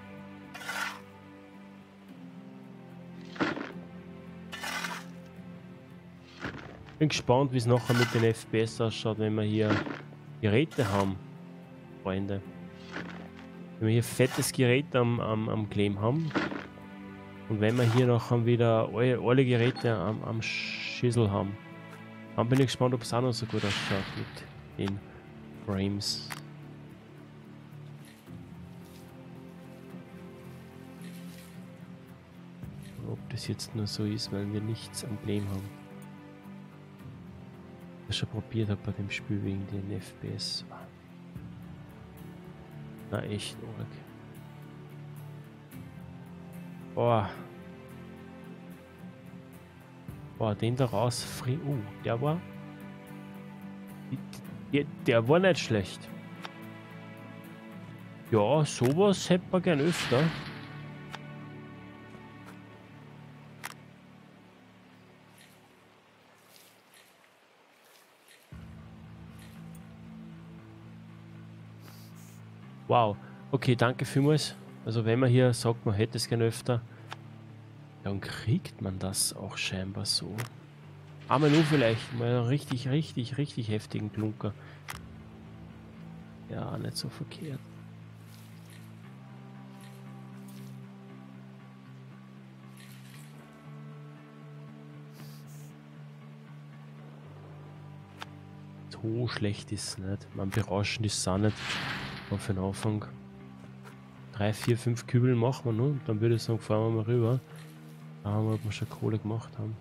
Bin gespannt, wie es nachher mit den FPS ausschaut, wenn wir hier Geräte haben, Freunde. Wenn wir hier fettes Gerät am Claim haben und wenn wir hier nachher wieder alle Geräte am Schissel haben. Dann bin ich gespannt, ob es auch noch so gut ausschaut mit den Frames. Ob das jetzt nur so ist, weil wir nichts am Claim haben. Ich schon probiert habe bei dem Spiel wegen den FPS. Na echt arg. Boah. Boah, den da raus. Der war. Der war nicht schlecht. Ja, sowas hätte man gern öfter. Wow, okay, danke vielmals. Also wenn man hier sagt, man hätte es gerne öfter, dann kriegt man das auch scheinbar so. Aber nur vielleicht mal einen richtig heftigen Klunker. Ja, nicht so verkehrt. So schlecht ist es nicht. Man berauschend ist es auch nicht. Für den Anfang 3, 4, 5 Kübel machen wir nur. Dann würde ich sagen, fahren wir mal rüber. Da haben wir, ob wir schon Kohle gemacht haben.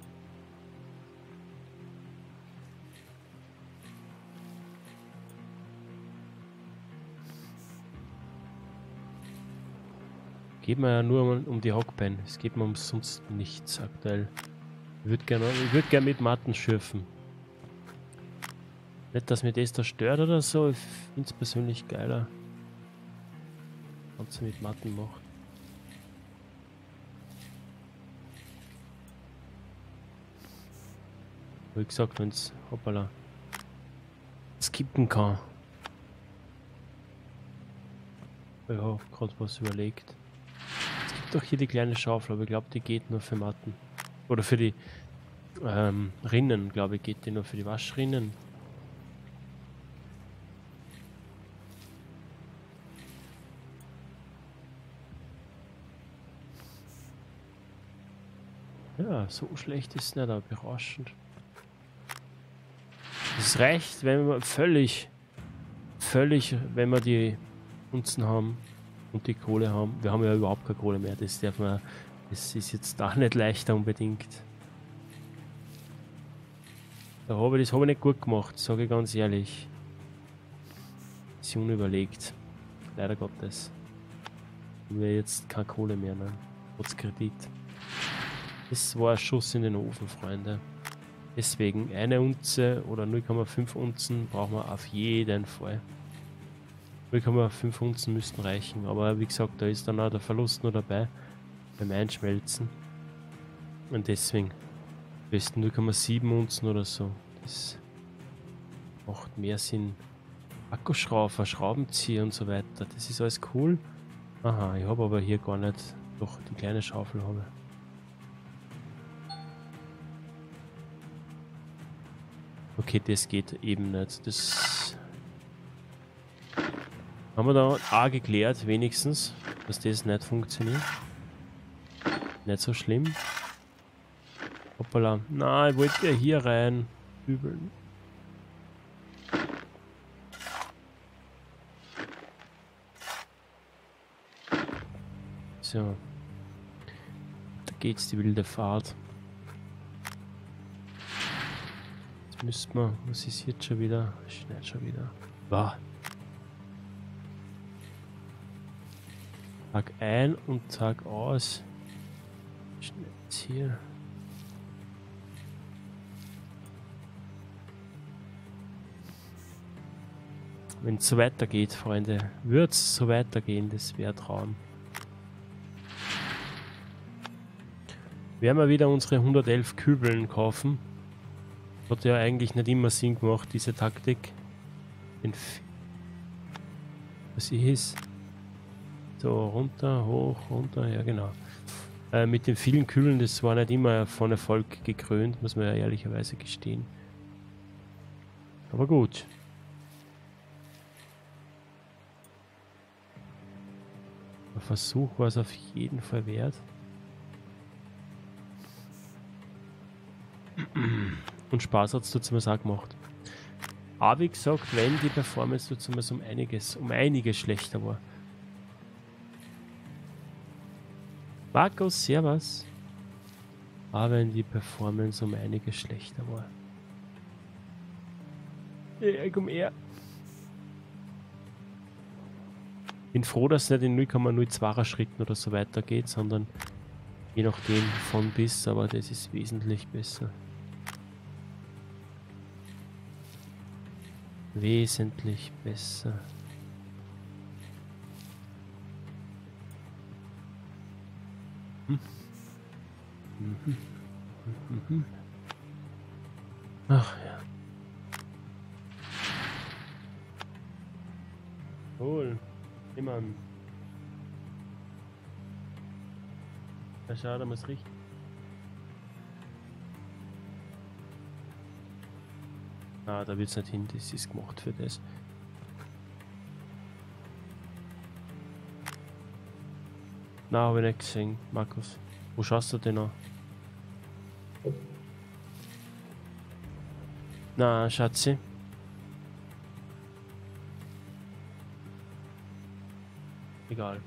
Geht mir ja nur um die Hockbein. Es geht mir umsonst nichts aktuell. Ich würde gerne mit Matten schürfen. Nicht, dass mir das da stört oder so. Ich finde es persönlich geiler. Was sie mit Matten macht. Wie gesagt, wenn es hoppala skippen kann. Ich habe gerade was überlegt. Es gibt doch hier die kleine Schaufel, aber ich glaube, die geht nur für Matten. Oder für die Rinnen, glaube ich, geht die nur für die Waschrinnen. Ja, so schlecht ist es nicht, aber berauschend. Es reicht, wenn wir völlig, wenn wir die Unzen haben und die Kohle haben. Wir haben ja überhaupt keine Kohle mehr, das darf man, das ist jetzt da nicht leichter unbedingt. Das habe ich nicht gut gemacht, sage ich ganz ehrlich. Das ist unüberlegt. Leider Gottes. Haben wir jetzt keine Kohle mehr, ne? Trotz Kredit. Das war ein Schuss in den Ofen, Freunde. Deswegen eine Unze oder 0,5 Unzen brauchen wir auf jeden Fall. 0,5 Unzen müssten reichen, aber wie gesagt, da ist dann auch der Verlust nur dabei beim Einschmelzen. Und deswegen besten 0,7 Unzen oder so. Das macht mehr Sinn. Akkuschrauber, Schraubenzieher und so weiter. Das ist alles cool. Aha, ich habe aber hier gar nicht. Doch, die kleine Schaufel habe ich. Okay, das geht eben nicht. Das haben wir da auch geklärt, wenigstens, dass das nicht funktioniert. Nicht so schlimm. Hoppala. Nein, ich wollte ja hier rein. Kübeln. So. Da geht's die wilde Fahrt. Jetzt müssten wir. Was ist jetzt schon wieder? Schnell schon wieder. Wow. Tag ein und Tag aus. Schnell jetzt hier. Wenn es so weitergeht, Freunde, wird es so weitergehen, das wäre Traum. Werden wir wieder unsere 111 Kübeln kaufen. Hat ja eigentlich nicht immer Sinn gemacht, diese Taktik. Was ist? So, runter, hoch, runter, ja genau. Mit den vielen Kübeln, das war nicht immer von Erfolg gekrönt, muss man ja ehrlicherweise gestehen. Aber gut. Der Versuch war es auf jeden Fall wert. Und Spaß hat es dazu auch gemacht. Aber wie gesagt, wenn die Performance dazu um einiges schlechter war. Markus, servus. Aber wenn die Performance um einiges schlechter war. Komm her. Bin froh, dass es nicht in 0,02er Schritten oder so weitergeht, sondern je nachdem von bis, aber das ist wesentlich besser. Wesentlich besser. Ach ja. Cool. Immer. Ja, schade, muss richtig. Ah, da wird's nicht hin, das ist gemacht für das. Na, habe ich nicht gesehen, Markus. Wo schaust du denn noch? Na, Schatzi. Egal.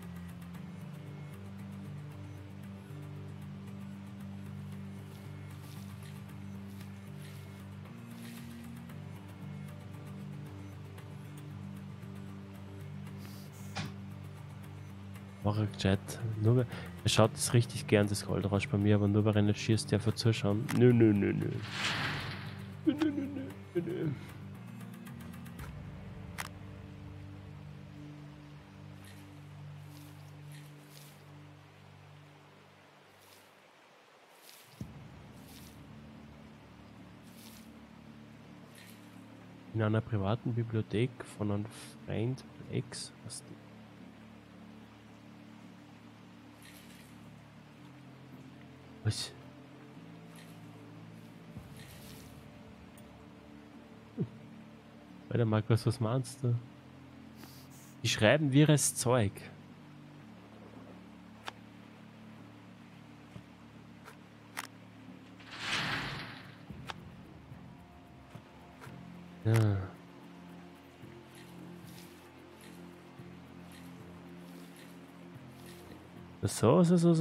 Mach ich gescheit. Nur weil er schaut das richtig gern, das Goldrausch bei mir, aber nur weil er nicht schießt, der vor zuschauen. Nö. Nö. In einer privaten Bibliothek von einem Freund Ex. Was? Alter Markus, was meinst du? Die schreiben wirres Zeug. Ja. So.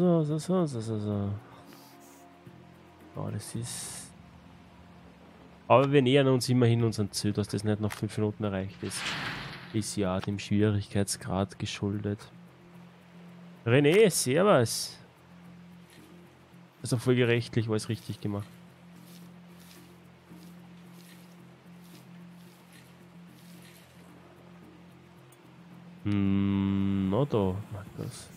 Oh, das ist... Aber wir nähern uns immerhin unserem Ziel, dass das nicht nach 5 Minuten erreicht ist. Ist ja dem Schwierigkeitsgrad geschuldet. René, servus. Also folgerechtlich alles richtig gemacht. Na da, Markus.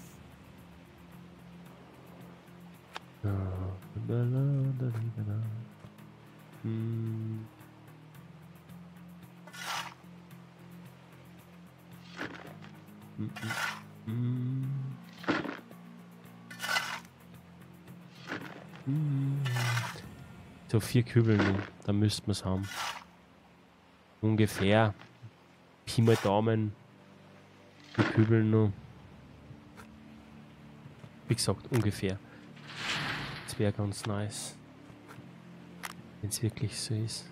So 4 Kübel noch, da müssten wir es haben. Ungefähr. Pi mal Daumen. 4 Kübel noch. Wie gesagt, ungefähr. Das wäre ganz nice. wenn es wirklich so ist.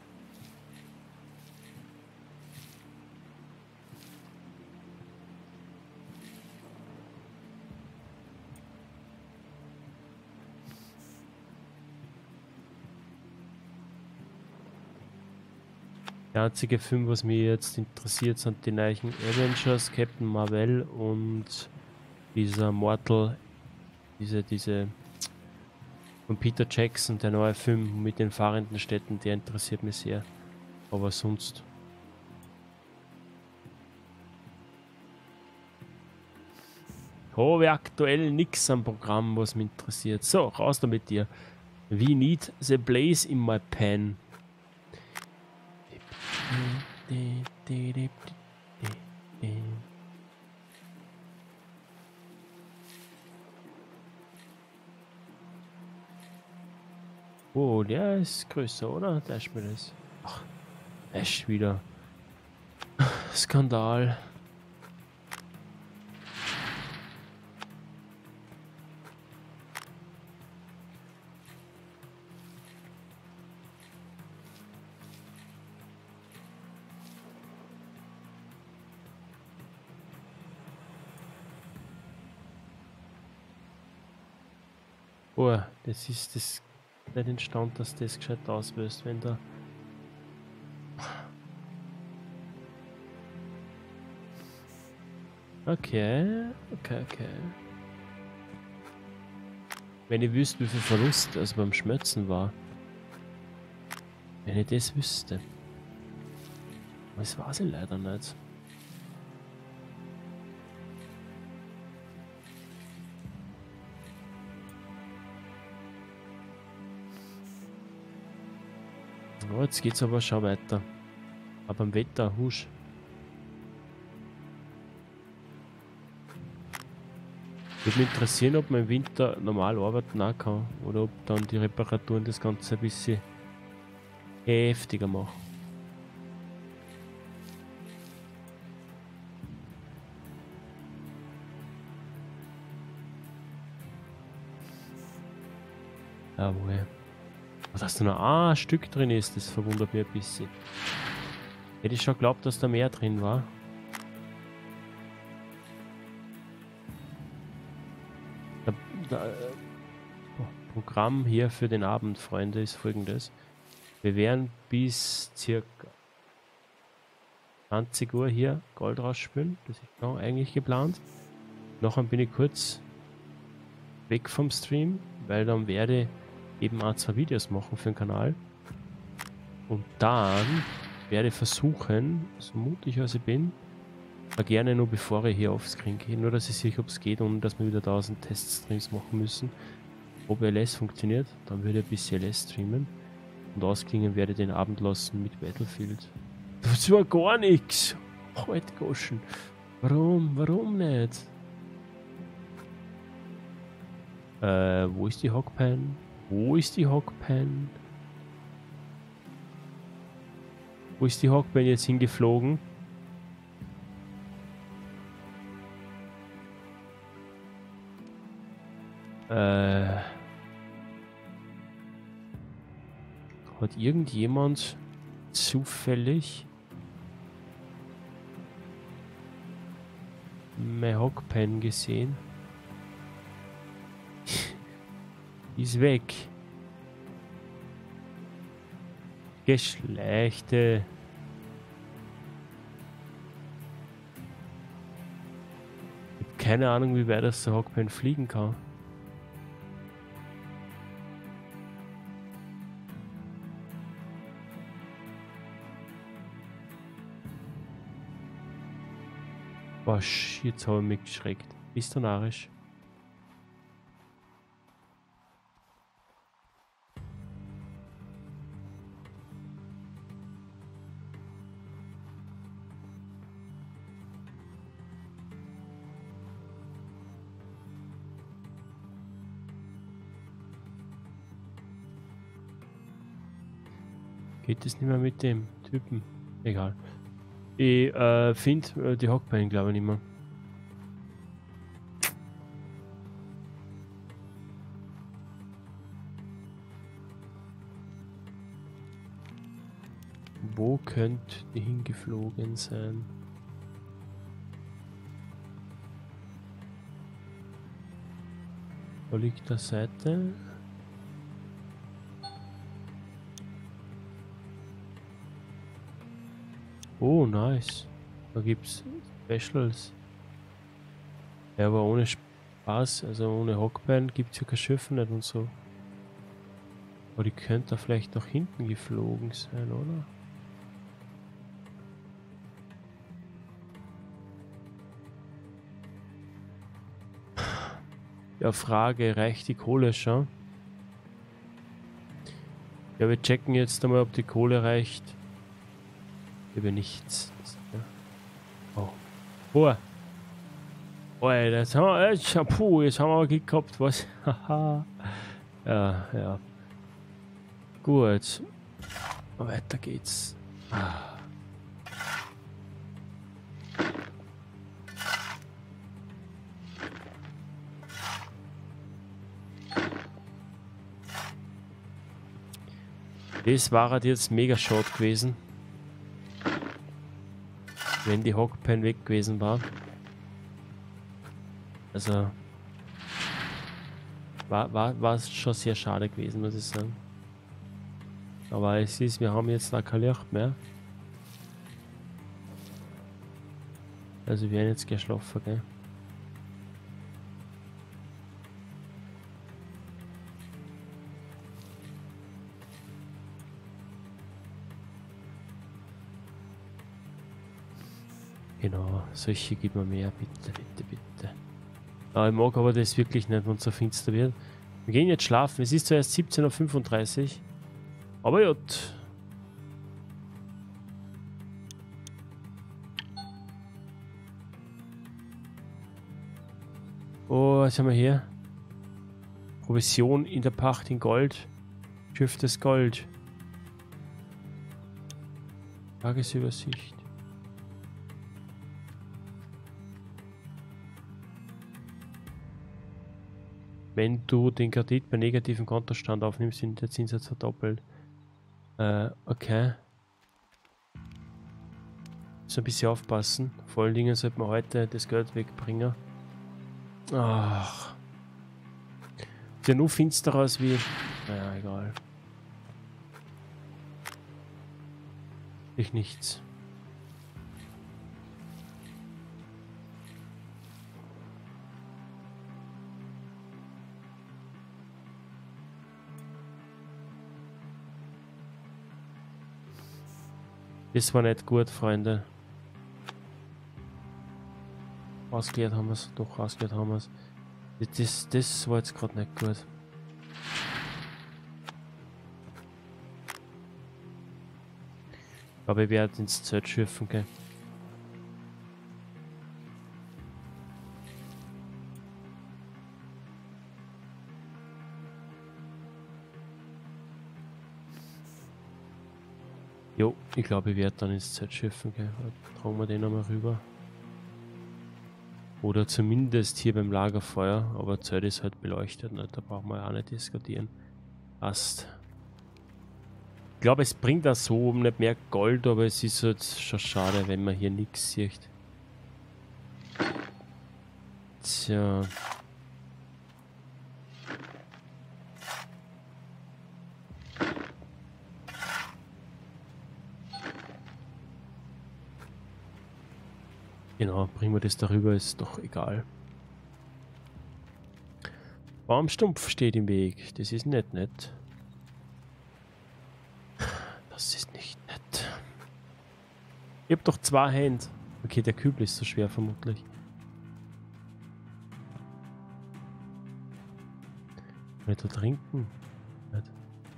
Der einzige Film, was mich jetzt interessiert, sind die neuen Avengers, Captain Marvel und dieser Mortal, diese von Peter Jackson, der neue Film mit den fahrenden Städten, der interessiert mich sehr. Aber sonst. Habe aktuell nichts am Programm, was mich interessiert. So, raus da mit dir. We need the blaze in my pen. Oh, der ist größer, oder? Der ist mir das. Ach, echt wieder. Skandal. Oh, das ist das nicht entstanden, dass das gescheit auslöst, wenn da. Okay. Wenn ich wüsste, wie viel Verlust es beim Schmelzen war. Wenn ich das wüsste. Das weiß ich leider nicht. Oh, jetzt geht's aber schon weiter. Aber am Wetter, husch. Würde mich interessieren, ob man im Winter normal arbeiten auch kann. Oder ob dann die Reparaturen das Ganze ein bisschen heftiger machen. Jawohl. Dass da noch ein Stück drin ist, das verwundert mich ein bisschen. Hätte ich schon geglaubt, dass da mehr drin war. Programm hier für den Abend, Freunde, ist folgendes. Wir werden bis circa 20 Uhr hier Gold rausspülen. Das ist genau eigentlich geplant. Nachher bin ich kurz weg vom Stream, weil dann werde ich eben auch 2 Videos machen für den Kanal. Und dann werde ich versuchen, so mutig als ich bin, gerne nur bevor ich hier aufs Screen gehe, nur dass ich sehe, ob es geht, ohne dass wir wieder 1000 Teststreams machen müssen. Ob LS funktioniert, dann würde ich ein bisschen LS streamen. Und ausklingen werde ich den Abend lassen mit Battlefield. Das war gar nichts. Halt Goschen. Warum nicht? Wo ist die Hockpan? Wo ist die Hockpan? Wo ist die Hockpan jetzt hingeflogen? Hat irgendjemand zufällig mein Hockpan gesehen? Ist weg. Geschlechte. Ich habe keine Ahnung, wie weit das der Hockpan fliegen kann. Boah, jetzt habe ich mich geschreckt. Bist du narrisch? Geht das nicht mehr mit dem Typen? Egal. Ich finde die Hockbeine, glaube ich, nicht mehr. Wo könnte die hingeflogen sein? Wo liegt der Seite? Oh, nice. Da gibt's Specials. Ja, aber ohne Spaß, also ohne Hockbein gibt's ja kein Schiffen nicht und so. Aber die könnte da vielleicht nach hinten geflogen sein, oder? Ja, Frage, reicht die Kohle schon? Ja, wir checken jetzt einmal, ob die Kohle reicht. Über nichts. Oh. Boah. Alter, jetzt haben wir, jetzt haben wir Glück gehabt, was? Haha. Ja, ja. Gut. Weiter geht's. Das war halt jetzt mega short gewesen. Wenn die Hockpen weg gewesen war. Also war es schon sehr schade gewesen, muss ich sagen. Aber es ist, wir haben jetzt da kein Licht mehr. Also wir werden jetzt geschlafen, gell? Genau, solche gibt mir mehr, bitte, bitte, bitte. Ich mag aber das wirklich nicht, wenn es so finster wird. Wir gehen jetzt schlafen, es ist zwar erst 17:35 Uhr. Aber gut. Oh, was haben wir hier? Provision in der Pacht in Gold. Schiff des Gold. Tagesübersicht. Wenn du den Kredit bei negativem Kontostand aufnimmst, sind der Zinssatz verdoppelt. Okay. So ein bisschen aufpassen. Vor allen Dingen sollte man heute das Geld wegbringen. Ach. Sieht ja nur finster aus wie... Naja, egal. Ich nichts. Das war nicht gut, Freunde. Ausgeleert haben wir es. Doch, ausgeleert haben wir es. Das war jetzt gerade nicht gut. Aber ich werde ins Zelt schürfen gehen. Jo, ich glaube, ich werde dann ins Zelt schiffen gehen. Tragen wir den nochmal rüber. Oder zumindest hier beim Lagerfeuer. Aber Zelt ist halt beleuchtet, ne? Da brauchen wir ja auch nicht diskutieren. Passt. Ich glaube, es bringt auch so nicht mehr Gold, aber es ist halt schon schade, wenn man hier nichts sieht. Tja. Genau, bringen wir das darüber, ist doch egal. Baumstumpf steht im Weg, das ist nicht nett. Das ist nicht nett. Ich hab doch 2 Hände. Okay, der Kübel ist so schwer vermutlich. Kann ich da trinken? Nicht.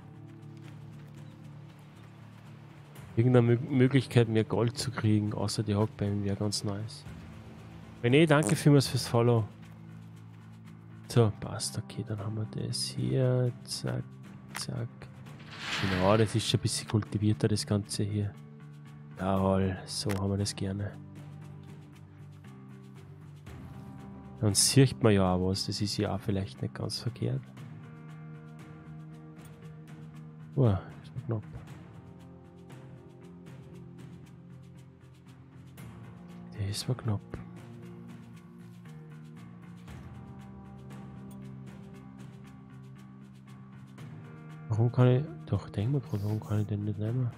Irgendeine Möglichkeit mehr Gold zu kriegen, außer die Hockbeine wäre ganz nice. René, danke vielmals fürs Follow. So, passt, okay, dann haben wir das hier. Zack, zack. Genau, das ist schon ein bisschen kultivierter, das Ganze hier. Jawohl, so haben wir das gerne. Dann sieht man ja auch was, das ist ja auch vielleicht nicht ganz verkehrt. Oh, ist noch knapp. es war knapp. Warum kann ich... Doch, denk mal gerade, warum kann ich den nicht nehmen?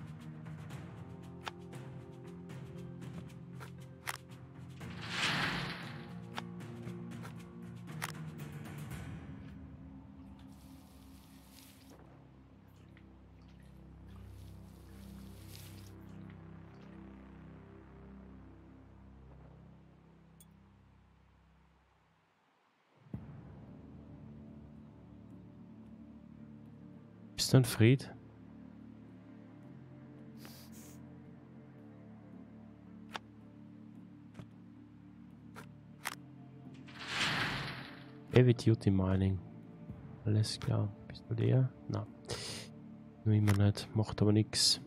Ist dann Fried? Heavy Duty Mining. Alles klar. Bist du leer? Na. Nur immer nicht. Macht aber nichts.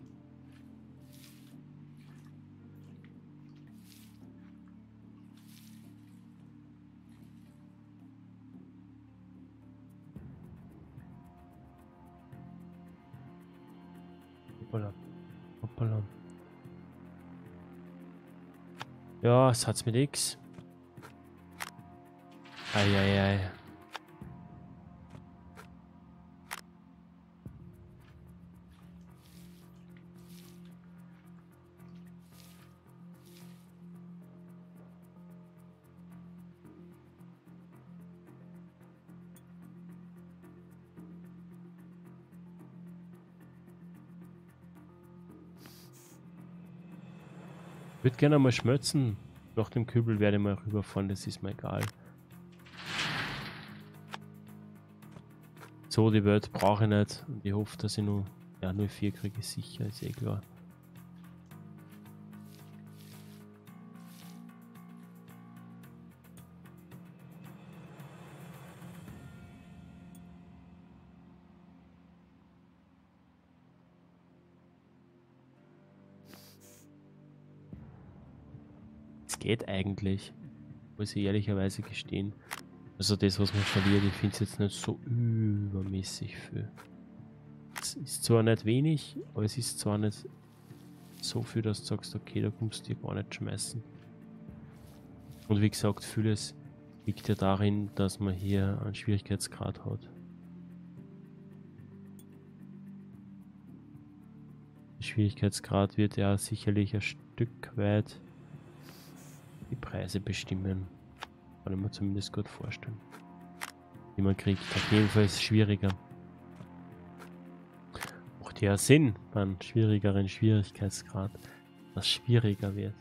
Hoppala. Hoppala. Ja, es hat's mit X. Eieiei. Ich würde gerne mal schmelzen. Nach dem Kübel werde ich mal rüberfahren, das ist mir egal. So, die Welt brauche ich nicht. Und ich hoffe, dass ich nur 4 kriege, sicher, ist eh klar. Es geht eigentlich, muss ich ehrlicherweise gestehen. Also das, was man verliert, ich finde es jetzt nicht so übermäßig viel. Es ist zwar nicht wenig, aber es ist zwar nicht so viel, dass du sagst, okay, da kommst du dir gar nicht schmeißen. Und wie gesagt, vieles liegt ja darin, dass man hier einen Schwierigkeitsgrad hat. Der Schwierigkeitsgrad wird ja sicherlich ein Stück weit die Preise bestimmen. Kann ich mir zumindest gut vorstellen. Die man kriegt. Auf jeden Fall ist es schwieriger. Macht ja Sinn, beim schwierigeren Schwierigkeitsgrad, dass es schwieriger wird.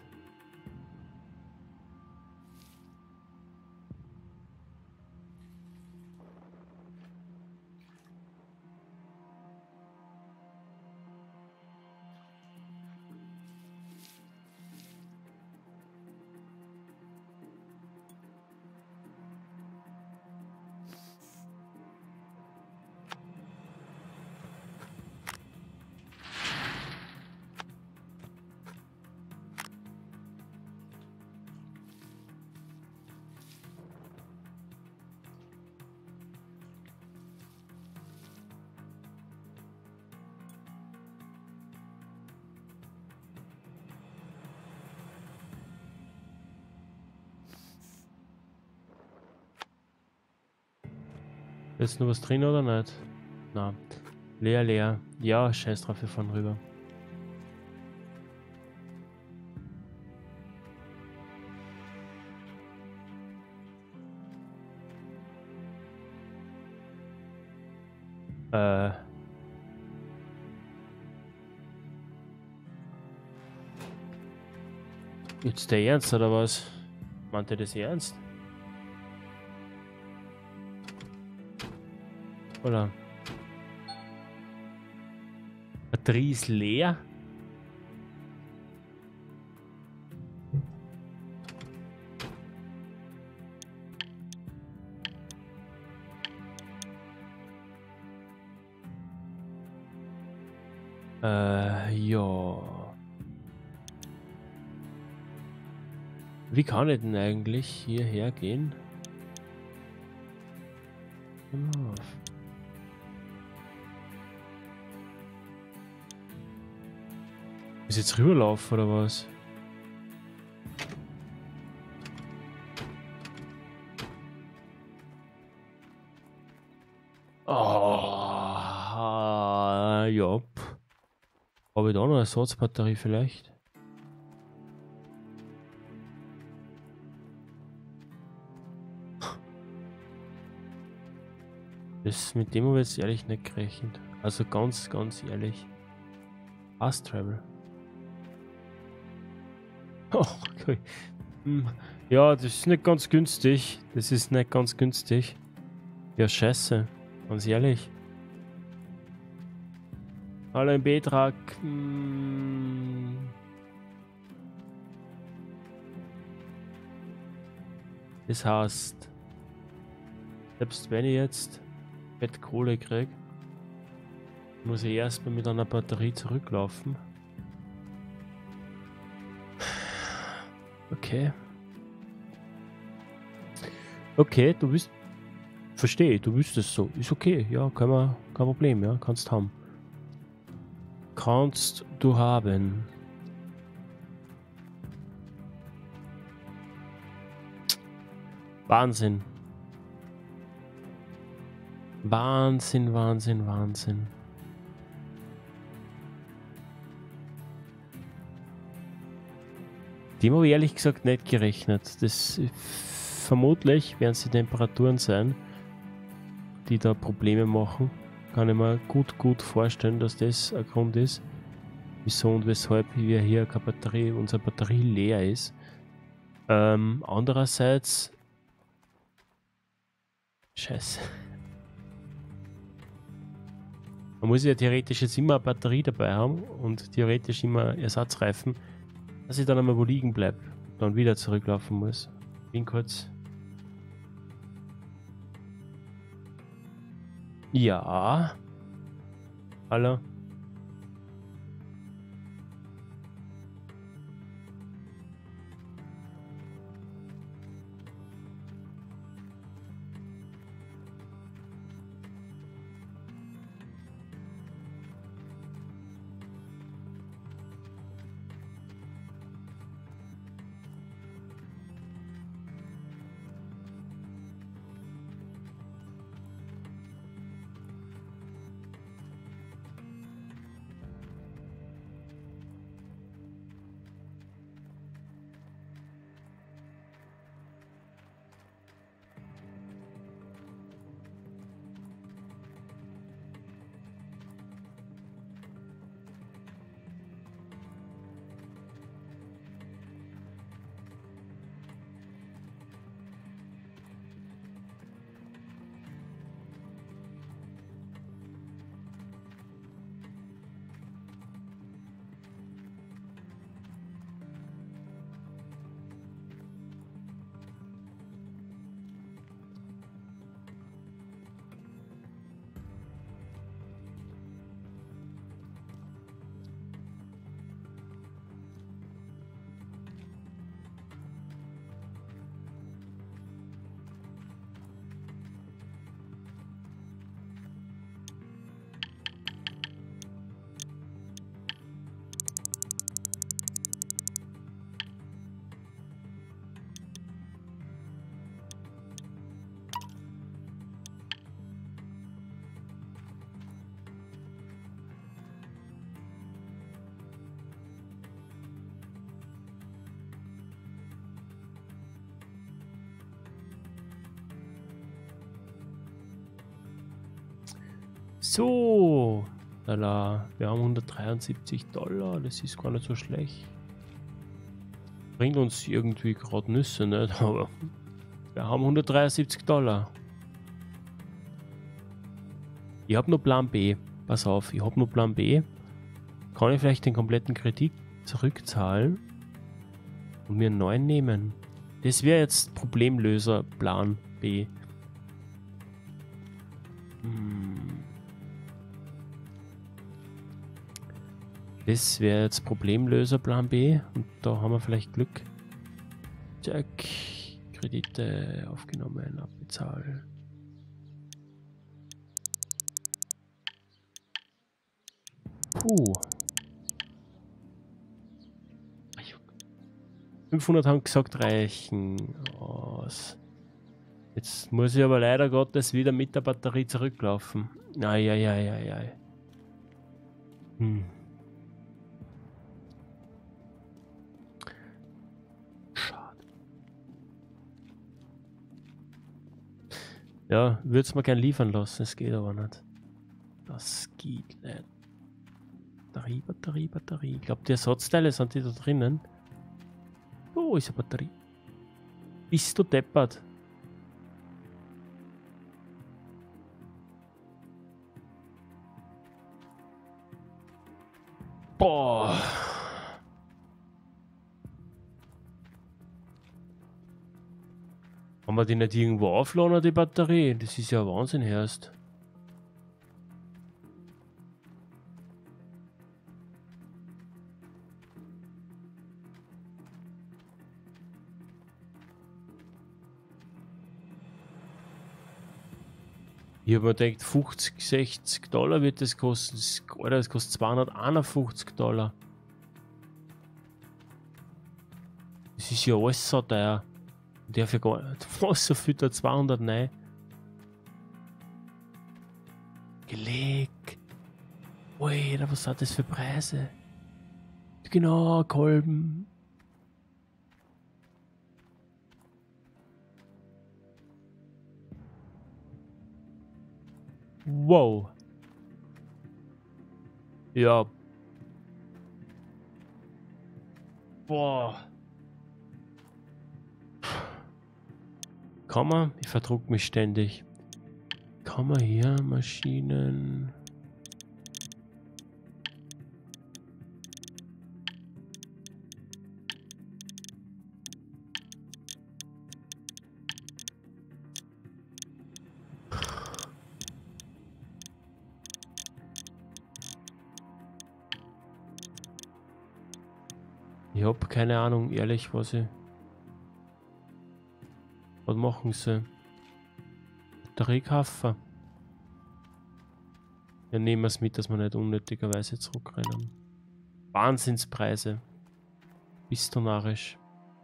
Ist noch was drin oder nicht? Na, leer, leer. Ja, scheiß drauf, wir fahren rüber. Jetzt der Ernst oder was? Meint ihr das ernst? Oder? Batterie ist leer? Ja. Wie kann ich denn eigentlich hierher gehen? Genau. Ist jetzt rüberlaufen oder was? ich da noch eine Ersatzbatterie vielleicht? Mit dem habe ich jetzt ehrlich nicht gerechnet. Also ganz, ganz ehrlich. Fast Travel. Oh, okay. Ja, das ist nicht ganz günstig. Das ist nicht ganz günstig. Ja, scheiße. Ganz ehrlich. Hallo im Betrag. Das heißt, selbst wenn ich jetzt Bettkohle kriege, muss ich erstmal mit einer Batterie zurücklaufen. Okay. Okay, du bist. Verstehe, du willst es so. Ist okay, ja, kein Problem, ja, kannst haben. Kannst du haben. Wahnsinn. Wahnsinn, Wahnsinn, Wahnsinn. Dem habe ich ehrlich gesagt nicht gerechnet. Das vermutlich werden es die Temperaturen sein, die da Probleme machen. Kann ich mir gut vorstellen, dass das ein Grund ist, wieso und weshalb wir hier keine Batterie, unsere Batterie leer ist. Andererseits, scheiße. Man muss ja theoretisch jetzt immer eine Batterie dabei haben und theoretisch immer Ersatzreifen, dass ich dann einmal wo liegen bleibe und dann wieder zurücklaufen muss. Bin kurz. Ja. Hallo. So, lala, wir haben $173, das ist gar nicht so schlecht. Bringt uns irgendwie gerade Nüsse, nicht? Aber wir haben $173. Ich habe nur Plan B. Pass auf, ich habe nur Plan B. Kann ich vielleicht den kompletten Kredit zurückzahlen und mir einen neuen nehmen? Das wäre jetzt Problemlöser Plan B. Das wäre jetzt Problemlöser Plan B und da haben wir vielleicht Glück. Check. Kredite aufgenommen, abbezahlen. Puh. 500 haben gesagt reichen aus. Jetzt muss ich aber leider Gottes wieder mit der Batterie zurücklaufen. Eieieiei. Ja, würde es mir gern liefern lassen, es geht aber nicht. Das geht nicht. Batterie. Ich glaube, die Ersatzteile sind die da drinnen. Oh, ist eine Batterie. Bist du deppert? Boah. Haben wir die nicht irgendwo aufladen, die Batterie? Das ist ja Wahnsinn erst. Ich habe mir gedacht, 50, 60 Dollar wird das kosten. Das kostet 251 Dollar. Das ist ja alles so teuer. Der für gar nicht. Was so viel da 200 nein. Geleg. Alter, was hat das für Preise? Genau, Kolben. Wow. Ja. Boah. Kann man? Ich verdruck mich ständig. Kann man hier Maschinen... Ich hab keine Ahnung, ehrlich, was machen sie? Batteriekaffer. Ja, nehmen wir es mit, dass wir nicht unnötigerweise zurückrennen. Wahnsinnspreise. Bist du narrisch.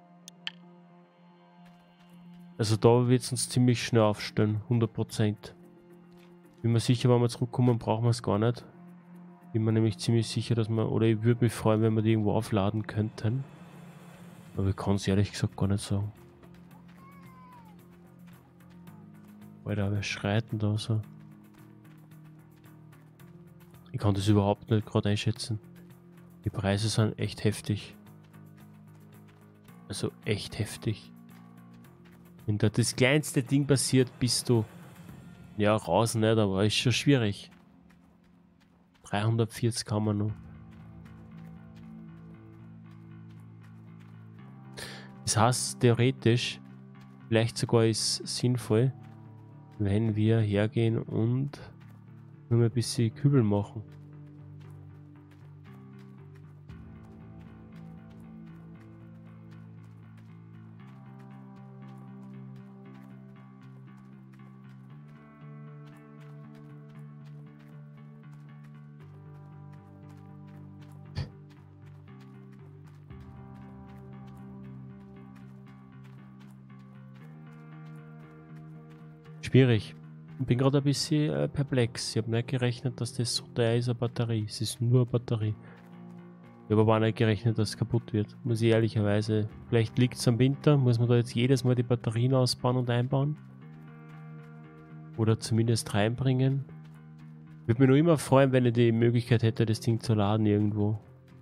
Also da wird es uns ziemlich schnell aufstellen, 100%. Bin mir sicher, wenn wir zurückkommen, brauchen wir es gar nicht. Bin mir nämlich ziemlich sicher, dass wir, oder ich würde mich freuen, wenn wir die irgendwo aufladen könnten. Aber ich kann es ehrlich gesagt gar nicht sagen. Alter, wer schreit denn da so? Ich kann das überhaupt nicht gerade einschätzen. Die Preise sind echt heftig. Also echt heftig. Wenn da das kleinste Ding passiert, bist du ja raus nicht, aber ist schon schwierig. 340 kann man noch. Das heißt, theoretisch, vielleicht sogar ist es sinnvoll, wenn wir hergehen und nur ein bisschen Kübel machen. Schwierig. Ich bin gerade ein bisschen perplex. Ich habe nicht gerechnet, dass das so teuer ist, eine Batterie. Es ist nur eine Batterie. Ich habe aber auch nicht gerechnet, dass es kaputt wird. Muss ich ehrlicherweise. Vielleicht liegt es am Winter. Muss man da jetzt jedes Mal die Batterien ausbauen und einbauen? Oder zumindest reinbringen? Würde mich noch immer freuen, wenn ich die Möglichkeit hätte, das Ding zu laden irgendwo.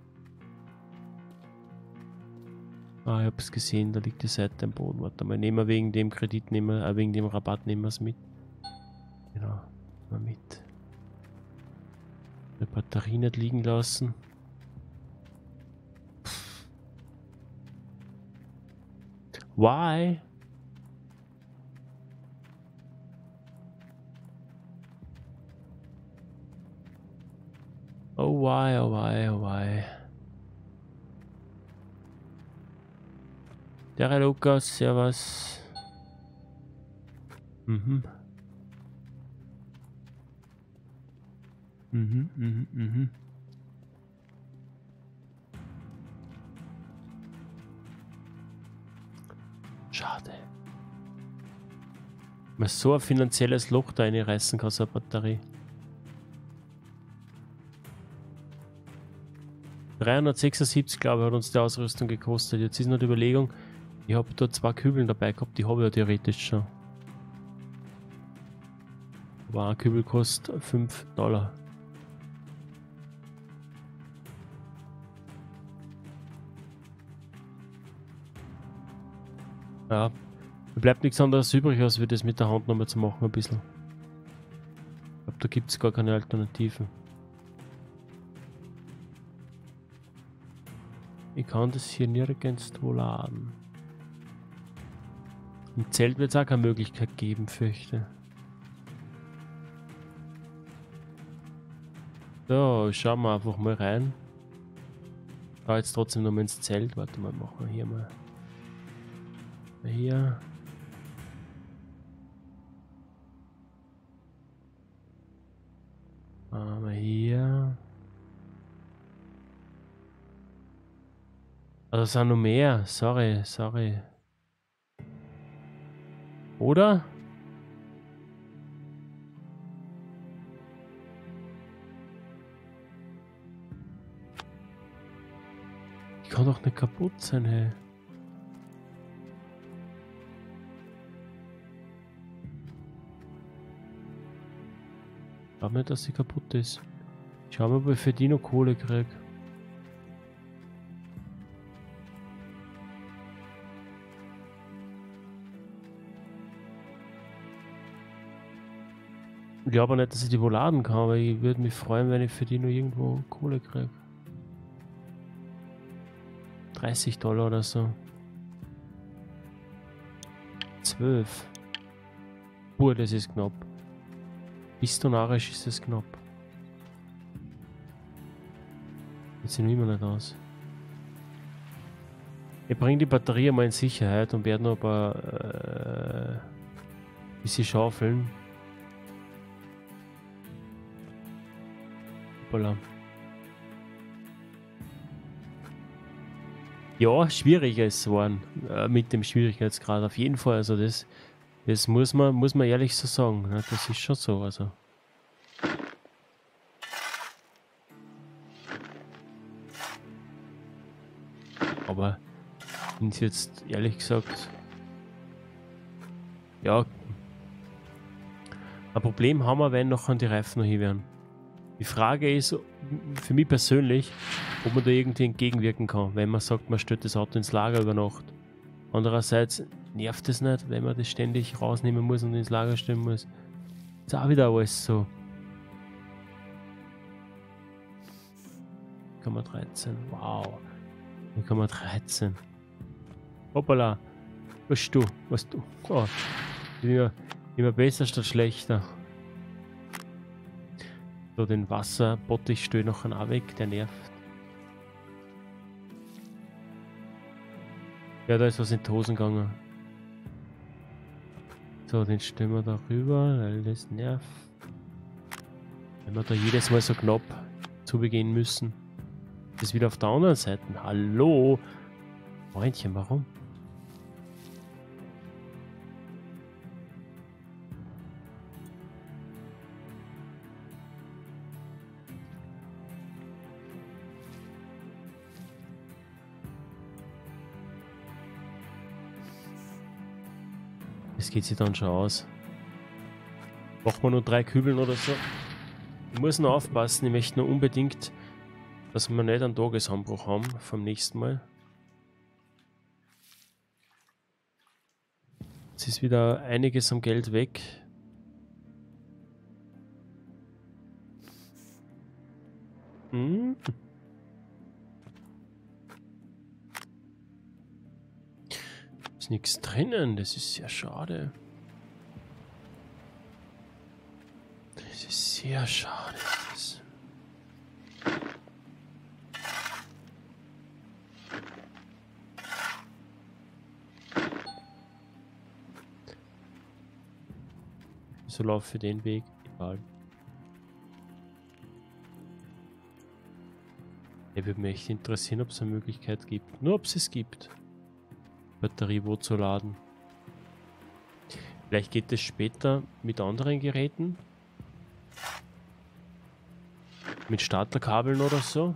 Ah, ich habe es gesehen, da liegt die Seite am Boden. Warte mal, nehmen wir wegen dem Kredit, wegen dem Rabatt nehmen wir es mit. Genau, mal mit. Die Batterie nicht liegen lassen. Why? Oh why, oh why, oh why. Der Lukas, servus. Mhm. Schade. Man so ein finanzielles Loch da reinreißen kann, so eine Batterie. 376, glaube ich, hat uns die Ausrüstung gekostet. Jetzt ist noch die Überlegung, ich habe da 2 Kübeln dabei gehabt, die habe ich ja theoretisch schon. Aber ein Kübel kostet $5. Ja, da bleibt nichts anderes übrig, als wir das mit der Hand nochmal zu machen ein bisschen. Ich glaube, da gibt es gar keine Alternativen. Ich kann das hier nirgends laden. Im Zelt wird es auch keine Möglichkeit geben, fürchte. So, schauen wir einfach mal rein. Da jetzt trotzdem noch mal ins Zelt. Warte mal, machen wir hier mal. Hier. Aber hier. Also es sind noch mehr. Sorry, sorry. Oder? Die kann doch nicht kaputt sein, hey. Ich glaube nicht, dass sie kaputt ist. Schauen wir mal, ob ich für die noch Kohle kriege. Ich glaube nicht, dass ich die wohl laden kann, aber ich würde mich freuen, wenn ich für die noch irgendwo Kohle kriege. $30 oder so. 12. Puh, das ist knapp. Bistonarisch ist es knapp. Jetzt sind wir immer nicht aus. Ich bringe die Batterie mal in Sicherheit und werde noch ein paar bisschen schaufeln. Hoppala. Ja, schwieriger ist es geworden mit dem Schwierigkeitsgrad auf jeden Fall. Also das muss man ehrlich so sagen. Ne? Das ist schon so. Also. Aber wenn es jetzt ehrlich gesagt, ja, ein Problem haben wir, wenn noch an die Reifen noch hier werden. Die Frage ist für mich persönlich, ob man da irgendwie entgegenwirken kann, wenn man sagt, man stellt das Auto ins Lager über Nacht. Andererseits nervt es nicht, wenn man das ständig rausnehmen muss und ins Lager stellen muss. Ist auch wieder alles so. 0,13, wow. 0,13. Hoppala. Was du? Oh, immer besser statt schlechter. So, den Wasserbottich stelle ich noch auch weg, der nervt. Ja, da ist was in die Hosen gegangen. So, den stellen wir da rüber, weil das nervt. Wenn wir da jedes Mal so knapp zubegehen müssen. Das ist wieder auf der anderen Seite. Hallo? Freundchen, warum? Das geht sich dann schon aus. Machen wir nur 3 Kübeln oder so. Ich muss noch aufpassen, ich möchte nur unbedingt, dass wir nicht einen Tagesanbruch haben vom nächsten Mal. Jetzt ist wieder einiges am Geld weg. Ist nichts drinnen, das ist sehr schade. Das ist sehr schade. So laufe ich den Weg. Egal. Ja, würde mich echt interessieren, ob es eine Möglichkeit gibt. Nur ob es es gibt. Batterie wo zu laden. Vielleicht geht es später mit anderen Geräten. Mit Starterkabeln oder so.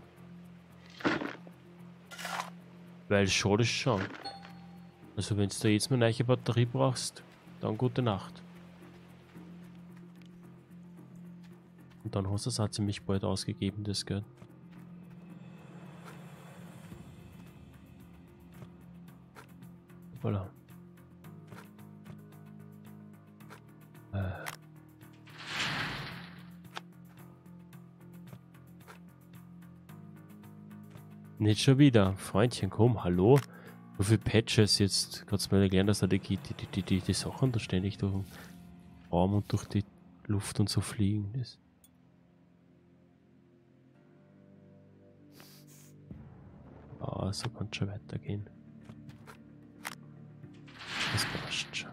Weil schade ist schon. Also wenn du da jetzt mal eine neue Batterie brauchst, dann gute Nacht. Und dann hast du es auch ziemlich bald ausgegeben, das Geld. Voilà. Nicht schon wieder. Freundchen, komm, hallo. So viele Patches jetzt. Kannst du mir erklären, dass da die Sachen da ständig durch den Raum und durch die Luft und so fliegen. Das so kann es schon weitergehen. Das passt schon.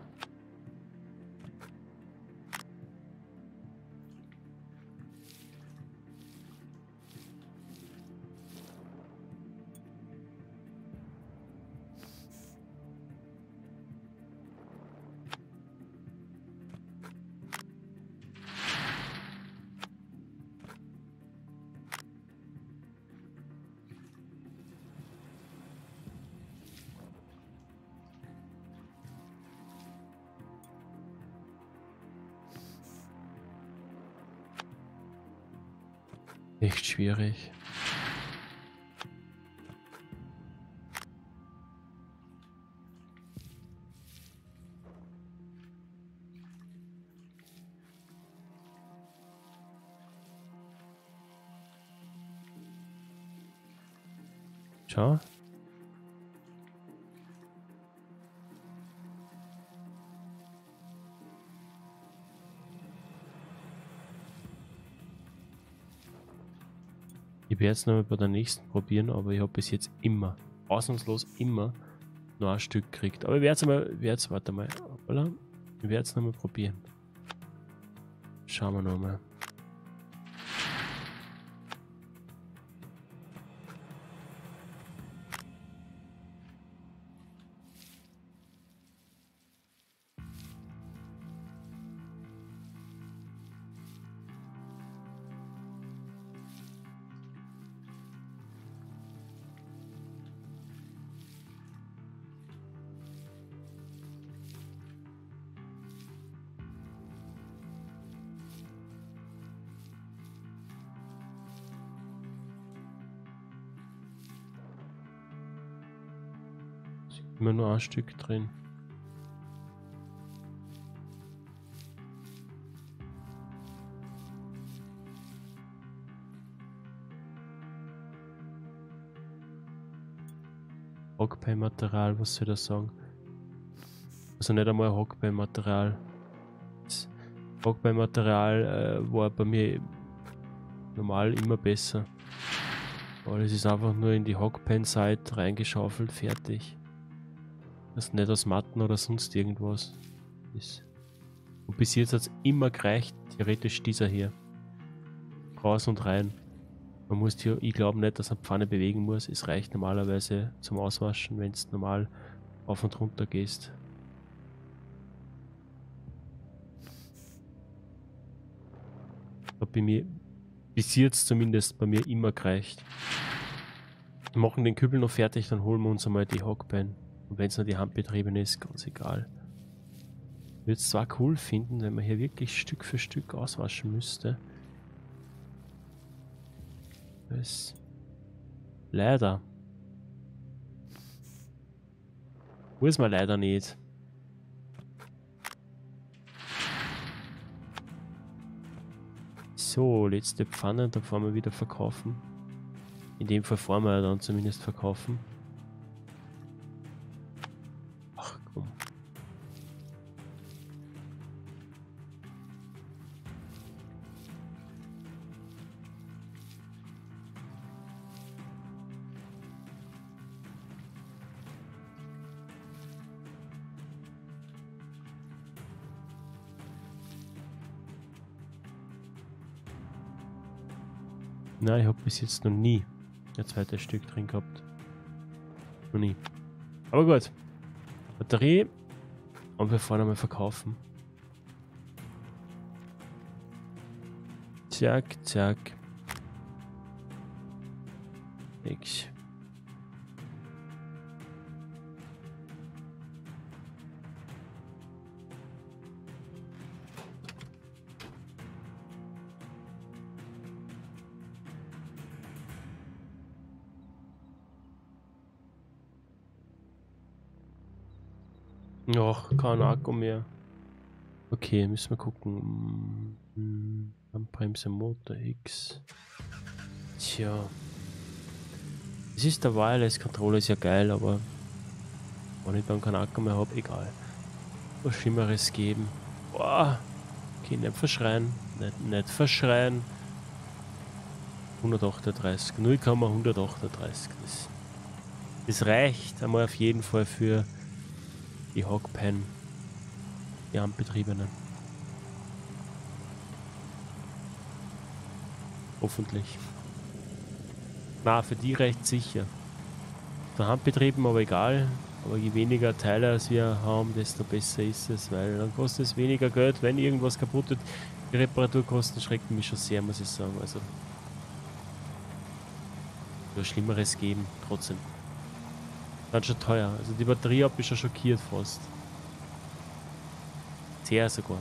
Echt schwierig. Schau. Ich werde es nochmal bei der nächsten probieren, aber ich habe bis jetzt immer, ausnahmslos immer, noch ein Stück gekriegt. Aber ich werde es warte mal, voilà. Ich werde es nochmal probieren. Schauen wir nochmal. Immer nur ein Stück drin. Hockbein-Material, was soll ich da sagen? Also nicht einmal Hockbein-Material. Das Hockbein-Material war bei mir normal immer besser. Aber es ist einfach nur in die Hockbein-Seite reingeschaufelt, fertig. Das ist nicht aus Matten oder sonst irgendwas ist. Und bis jetzt hat es immer gereicht, theoretisch dieser hier. Raus und rein. Man muss hier, ich glaube nicht, dass man Pfanne bewegen muss. Es reicht normalerweise zum Auswaschen, wenn es normal auf und runter gehst. Hat bei mir, bis jetzt zumindest bei mir immer gereicht. Wir machen den Kübel noch fertig, dann holen wir uns einmal die Hockbein. Und wenn es nur die handbetriebene ist, ganz egal. Ich würde es zwar cool finden, wenn man hier wirklich Stück für Stück auswaschen müsste. Das leider. Muss man leider nicht. So, letzte Pfanne, da fahren wir wieder verkaufen. In dem Fall fahren wir dann zumindest verkaufen. Ach komm. Nein, ich habe bis jetzt noch nie ein zweites Stück drin gehabt. Noch nie. Aber gut. Batterie. Und wir fahren einmal verkaufen. Zack, zack. Nix. Ach, kein Akku mehr. Okay, müssen wir gucken. Bremse, Motor X. Tja. Das ist der Wireless Controller, ist ja geil, aber wenn ich dann keinen Akku mehr habe, egal. Was Schlimmeres geben. Boah. Okay, nicht verschreien. Nicht verschreien. 138. 0,138. Das reicht einmal auf jeden Fall für die Hogpen. Die Handbetriebenen. Hoffentlich. Na, für die reicht sicher. Der Handbetrieben aber egal. Aber je weniger Teile als wir haben, desto besser ist es, weil dann kostet es weniger Geld, wenn irgendwas kaputt wird. Die Reparaturkosten schrecken mich schon sehr, muss ich sagen. Also so Schlimmeres geben, trotzdem. Ganz schon teuer. Also die Batterie hat mich schon schockiert fast. Sehr sogar.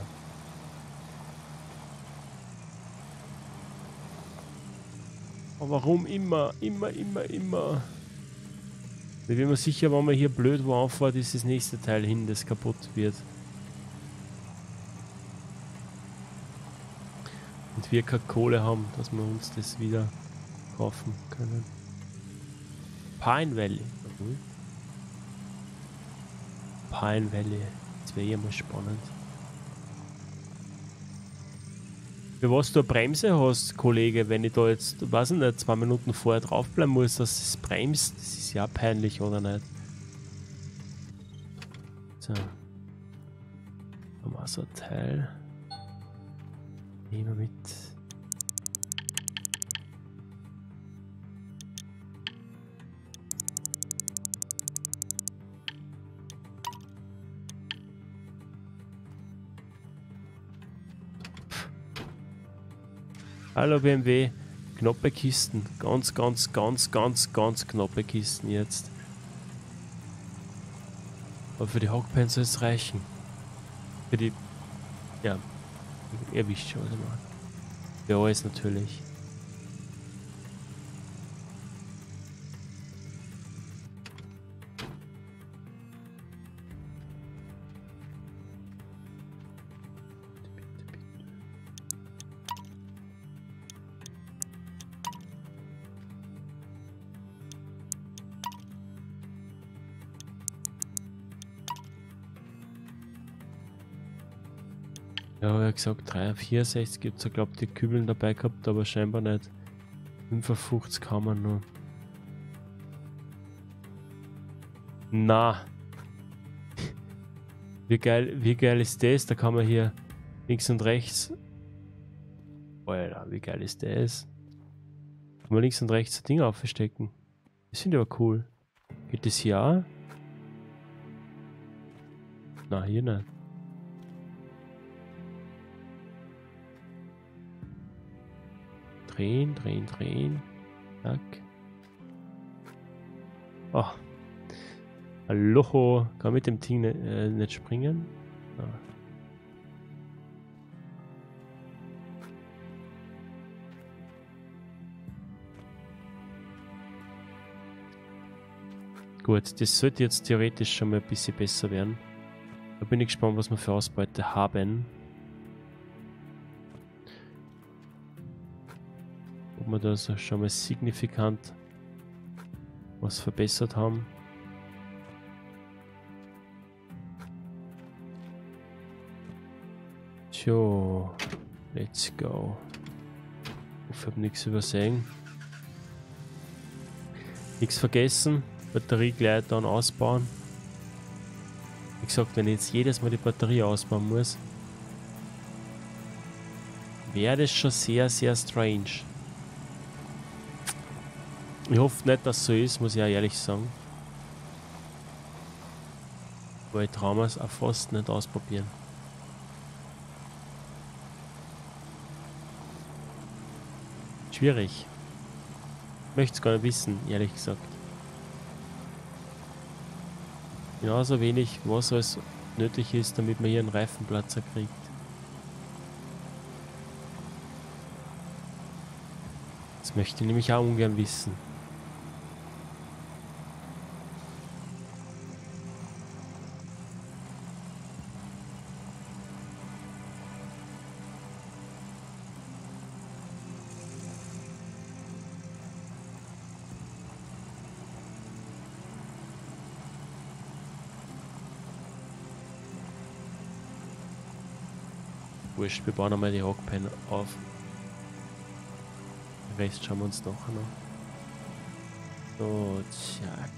Aber warum immer? Immer. Ich bin mir sicher, wenn man hier blöd wo anfährt, ist das nächste Teil hin, das kaputt wird. Und wir keine Kohle haben, dass wir uns das wieder kaufen können. Pine Valley. Pine Valley. Das wäre ja mal spannend. Für was du eine Bremse hast, Kollege, wenn ich da jetzt, weiß ich nicht, 2 Minuten vorher draufbleiben muss, dass es bremst, das ist ja peinlich, oder nicht? So. Haben wir so ein Teil. Nehmen wir mit. Hallo BMW, knappe Kisten, ganz knappe Kisten jetzt. Aber für die Hogpen soll es reichen. Für die, ja, ihr wisst schon, was ich meine. Für alles natürlich. Ja, wie gesagt, 64 gibt es ja, glaube ich, die Kübeln dabei gehabt, aber scheinbar nicht. 55 kann man nur. Na. Wie geil ist das? Da kann man hier links und rechts. Alter, wie geil ist das? Kann man links und rechts Dinge aufstecken. Das finde ich aber cool. Geht das hier auch? Na, hier nicht. Drehen. Zack. Oh. Hallo. Kann mit dem Ding nicht springen? Ah. Gut, das sollte jetzt theoretisch schon mal ein bisschen besser werden. Da bin ich gespannt, was wir für Ausbeute haben. Ob wir da so schon mal signifikant was verbessert haben. Tja, let's go. Ich habe nichts übersehen. Nichts vergessen. Batterie gleich dann ausbauen. Wie gesagt, wenn ich jetzt jedes Mal die Batterie ausbauen muss, wäre das schon sehr strange. Ich hoffe nicht, dass es so ist, muss ich auch ehrlich sagen. Aber ich traue mir es auch fast nicht ausprobieren. Schwierig. Ich möchte es gar nicht wissen, ehrlich gesagt. Genauso wenig Wasser als nötig ist, damit man hier einen Reifenplatzer kriegt. Das möchte ich nämlich auch ungern wissen. wurscht, wir bauen einmal die Hockpen auf. Den Rest schauen wir uns nachher noch. So, tja.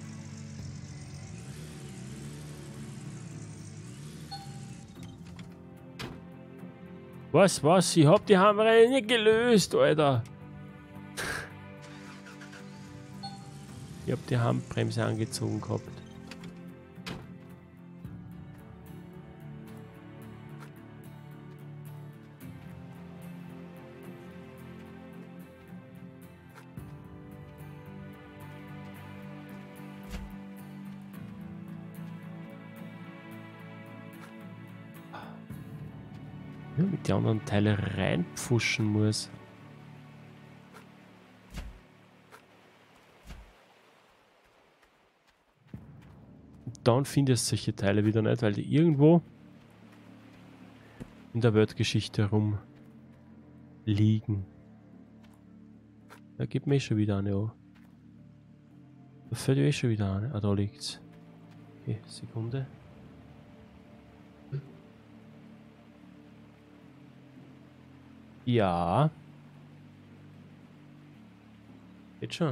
Was? Ich hab die Hammer nicht gelöst, Alter. Ich hab die Handbremse angezogen gehabt. Mit die anderen Teile reinpfuschen muss. Und dann findest du solche Teile wieder nicht, weil die irgendwo in der Weltgeschichte rumliegen. Da gibt mir schon wieder eine an. Da fällt mir schon wieder eine. Ah, da liegt's. Okay, Sekunde. Ja. Geht schon.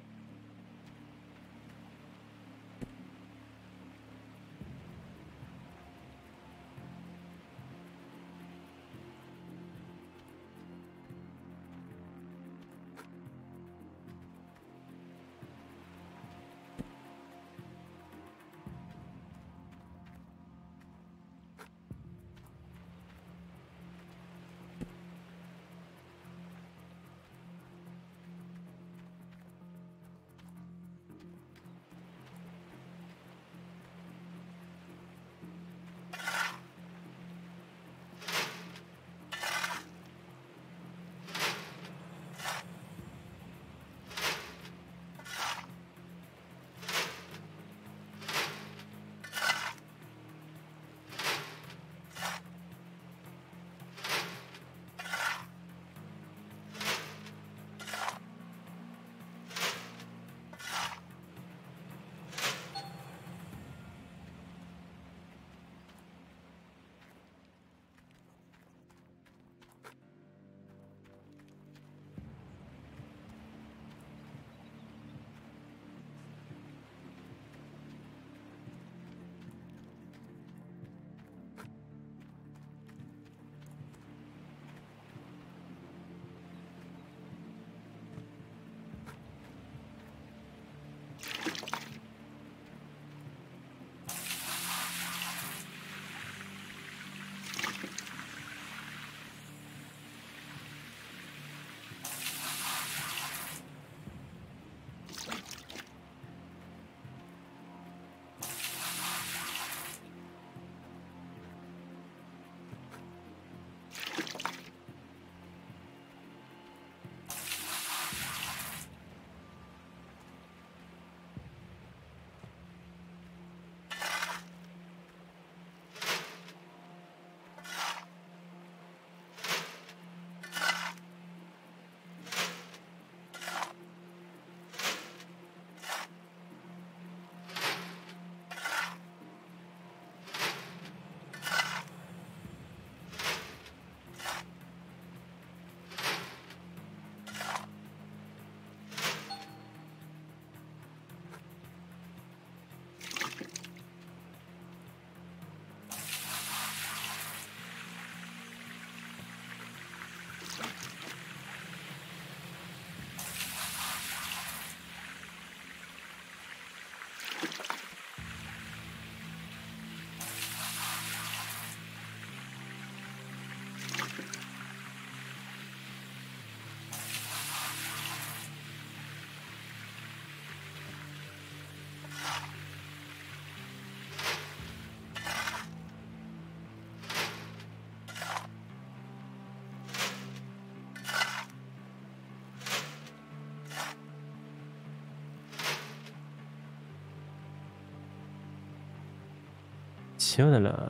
Tja,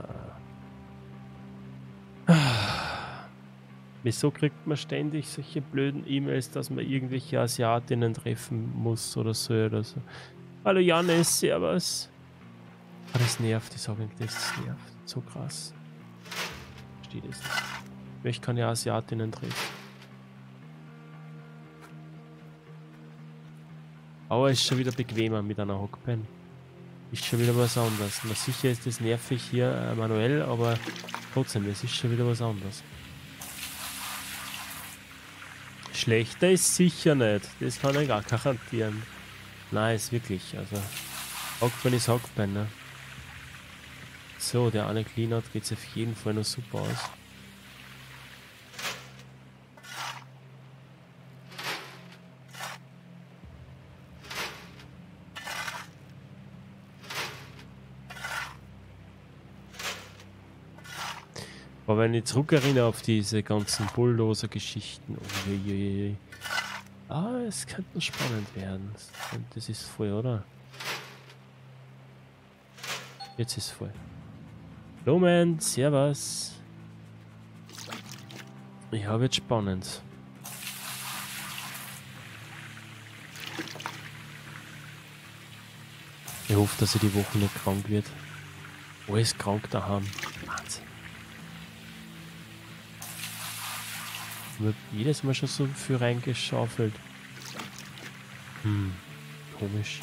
wieso kriegt man ständig solche blöden E-Mails, dass man irgendwelche Asiatinnen treffen muss oder so oder so? Hallo Janis, servus. Ah, das nervt, ich sage nicht, das nervt. So krass. Verstehe das nicht. Ich möchte keine Asiatinnen treffen. Aber es ist schon wieder bequemer mit einer Hockpen. Ist schon wieder was anderes. Na sicher ist das nervig hier manuell, aber trotzdem, es ist schon wieder was anderes. Schlechter ist sicher nicht. Das kann ich gar garantieren. Nein, ist wirklich. Also, Hockpen ist Hockpen, ne? So, der eine Cleanout geht es auf jeden Fall noch super aus. Aber wenn ich zurückerinnere auf diese ganzen Bulldozer-Geschichten, es könnte noch spannend werden. Das ist voll, oder? Jetzt ist voll. Moment, servus. Ich habe jetzt spannend. Ich hoffe, dass er die Woche nicht krank wird. Alles krank daheim. Wahnsinn. Wird jedes Mal schon so viel reingeschaufelt. Komisch.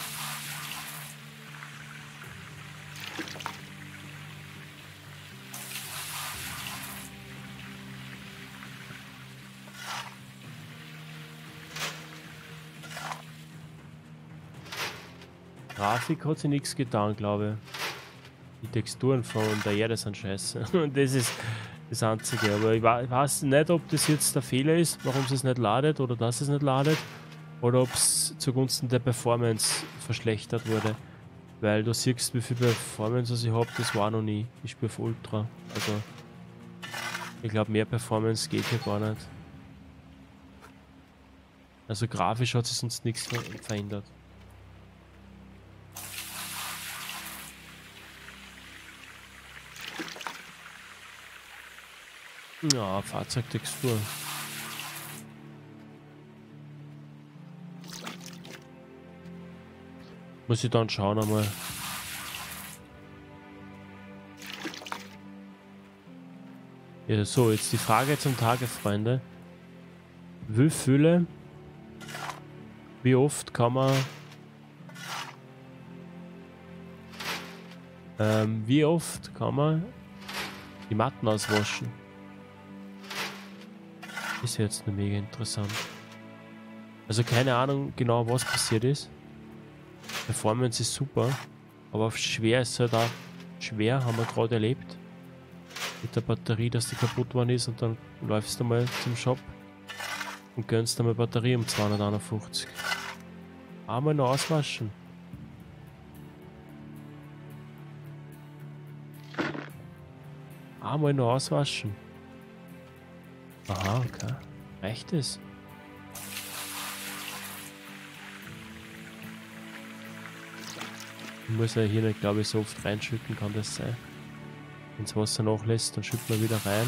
Grafik hat sich nichts getan, glaube ich. Die Texturen von der Erde sind scheiße. Und das ist das Einzige. Aber ich weiß nicht, ob das jetzt der Fehler ist, warum es nicht ladet oder dass es nicht ladet. Oder ob es zugunsten der Performance verschlechtert wurde. Weil du siehst, wie viel Performance ich habe, das war noch nie. Ich spiele auf Ultra. Also, ich glaube, mehr Performance geht hier gar nicht. Also, grafisch hat sich sonst nichts verändert. Ja, Fahrzeugtextur. Muss ich dann schauen einmal. Ja, so, jetzt die Frage zum Tage, Freunde. Wie oft kann man... wie oft kann man die Matten auswaschen? Ist jetzt nur mega interessant. Also keine Ahnung genau, was passiert ist. Performance ist super, aber auf schwer ist es halt auch schwer, haben wir gerade erlebt. Mit der Batterie, dass die kaputt geworden ist und dann läufst du mal zum Shop und gönnst einmal Batterie um 251. Einmal noch auswaschen. Einmal noch auswaschen. Aha, okay. Reicht es? Ich muss ja hier nicht, glaube ich, so oft reinschütten, kann das sein. Wenn das Wasser nachlässt, dann schütten wir wieder rein.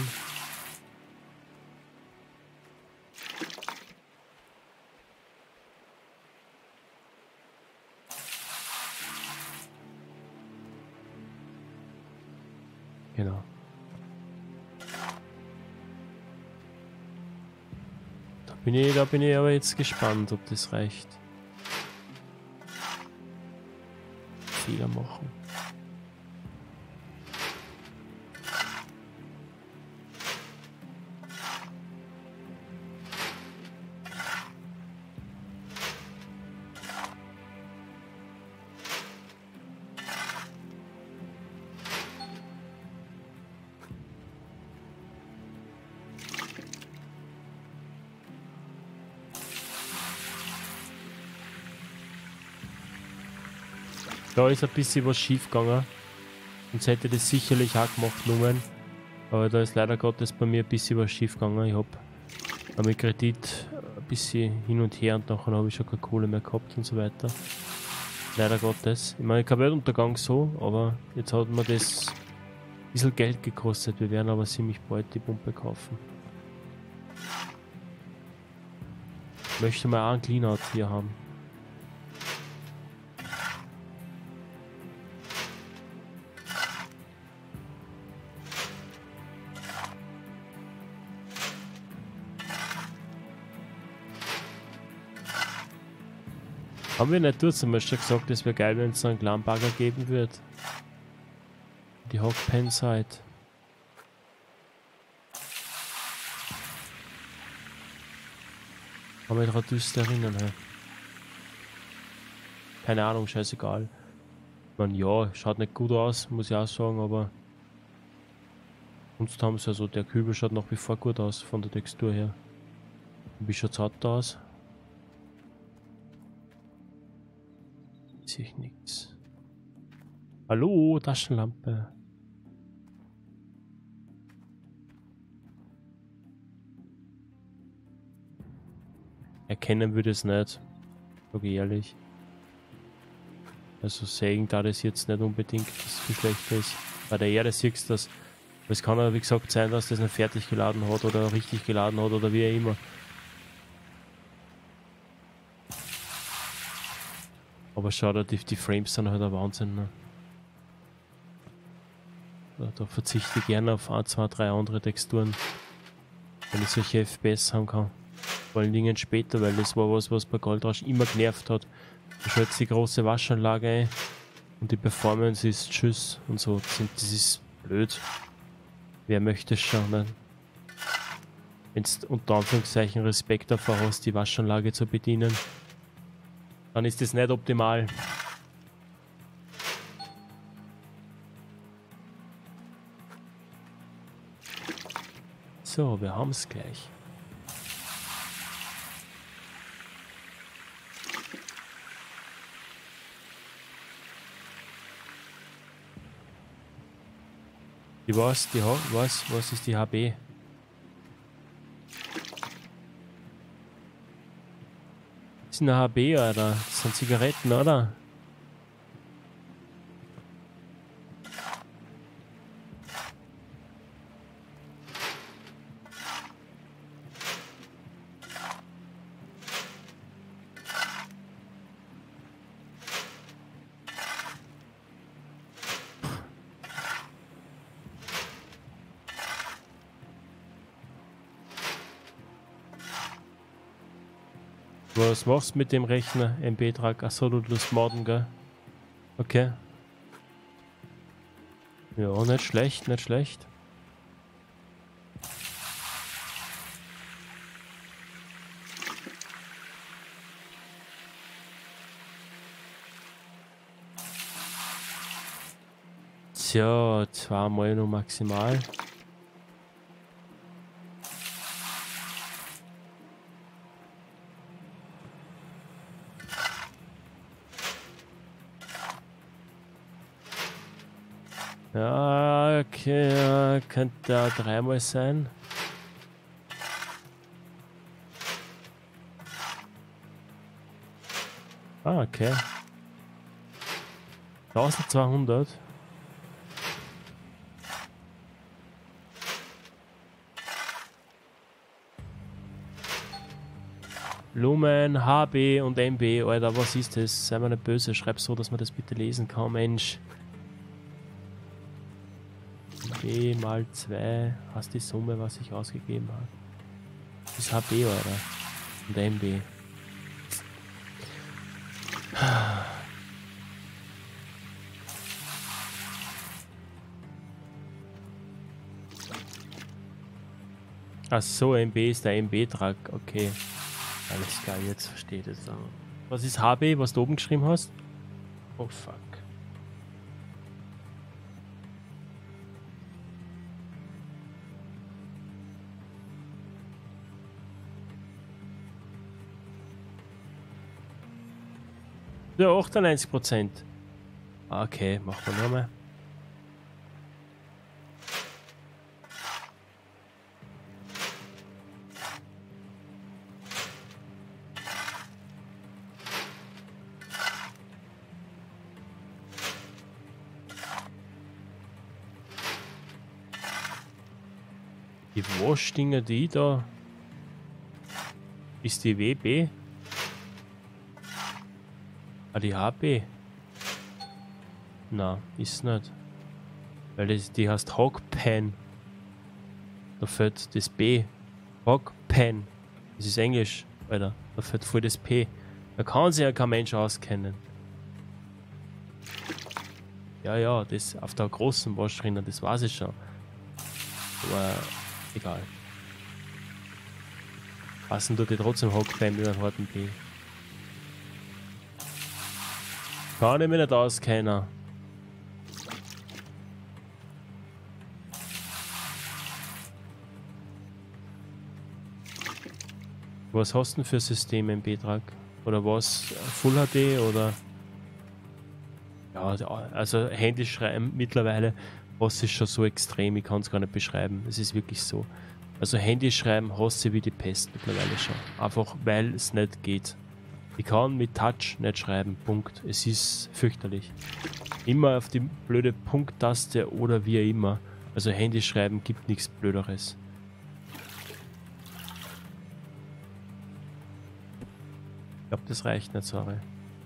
Genau. Da bin ich aber jetzt gespannt, ob das reicht. Fehler machen. Da ist ein bisschen was schief gegangen. Sonst hätte das sicherlich auch gemacht, Lumen. Aber da ist leider Gottes bei mir ein bisschen was schief gegangen. Ich habe mit Kredit ein bisschen hin und her und nachher habe ich schon keine Kohle mehr gehabt und so weiter. Leider Gottes. Ich meine, kein Weltuntergang so, aber jetzt hat mir das ein bisschen Geld gekostet. Wir werden aber ziemlich bald die Pumpe kaufen. Ich möchte mal auch einen Cleanout hier haben. Haben wir nicht zum Beispiel gesagt, es wäre geil, wenn es so einen kleinen Bagger geben wird. Die Hockpen-Seite. Kann mich daran düster erinnern. Hey. Keine Ahnung, scheißegal. Ich meine, ja, schaut nicht gut aus, muss ich auch sagen, aber sonst haben sie also, der Kübel schaut nach wie vor gut aus von der Textur her. Wie schaut's da aus? Sehe ich nichts. Hallo, Taschenlampe. Erkennen würde es nicht. Sage ich ehrlich. Also sägen da das jetzt nicht unbedingt, dass es viel schlechter ist. Bei der Erde siehst du das. Es kann ja wie gesagt sein, dass das nicht fertig geladen hat oder richtig geladen hat oder wie auch immer. Aber schau da, die Frames sind halt ein Wahnsinn. Ne? Da verzichte ich gerne auf 1, 2, 3 andere Texturen, wenn ich solche FPS haben kann. Vor allen Dingen später, weil das war was bei Goldrausch immer genervt hat. Du schaltest die große Waschanlage ein und die Performance ist tschüss und so. Das ist blöd. Wer möchte es schon, ne? Wenn du unter Anführungszeichen Respekt davor hast, die Waschanlage zu bedienen, dann ist das nicht optimal. So, wir haben es gleich. Was ist die HB? Das ist eine HB, Alter. Das sind Zigaretten, oder? Was machst du mit dem Rechner, MB-Trag? Achso, du tust modden, gell? Okay. Ja, nicht schlecht, nicht schlecht. Tja, 2 Mal nur maximal. Ja, okay, ja, könnte da 3 Mal sein. Ah, okay. 1200. Lumen, HB und MB, Alter, was ist das? Sei mir nicht böse, schreib so, dass man das bitte lesen kann, Mensch. B mal 2, hast die Summe, was ich ausgegeben habe. Das ist HB, Alter. Und MB. Ach so, MB ist der MB-Trag, okay. Alles klar, jetzt verstehe ich das auch. Was ist HB, was du oben geschrieben hast? Oh fuck. Ja, 98%. Okay, machen wir nochmal. Die Waschdinger, die da. Ist die WB? Ah, die HB? Na, ist nicht. Weil die heißt Hockpen. Da fällt das B. Hockpen. Das ist Englisch, Alter. Da fällt voll das P. Da kann sich ja kein Mensch auskennen. Ja, ja, das auf der großen Waschrinne, das weiß ich schon. Aber egal. Passen tut die trotzdem Hockbein über den harten B. Kann ich mich nicht auskennen. Was hast du denn für Systeme im Betrag? Oder was? Full HD oder? Ja, also Händisch schreiben mittlerweile, was ist schon so extrem, ich kann es gar nicht beschreiben. Es ist wirklich so. Also Händisch schreiben hasse ich wie die Pest mittlerweile schon. Einfach weil es nicht geht. Ich kann mit Touch nicht schreiben. Punkt. Es ist fürchterlich. Immer auf die blöde Punkttaste oder wie auch immer. Also Händisch schreiben gibt nichts Blöderes. Ich glaube, das reicht nicht, sorry.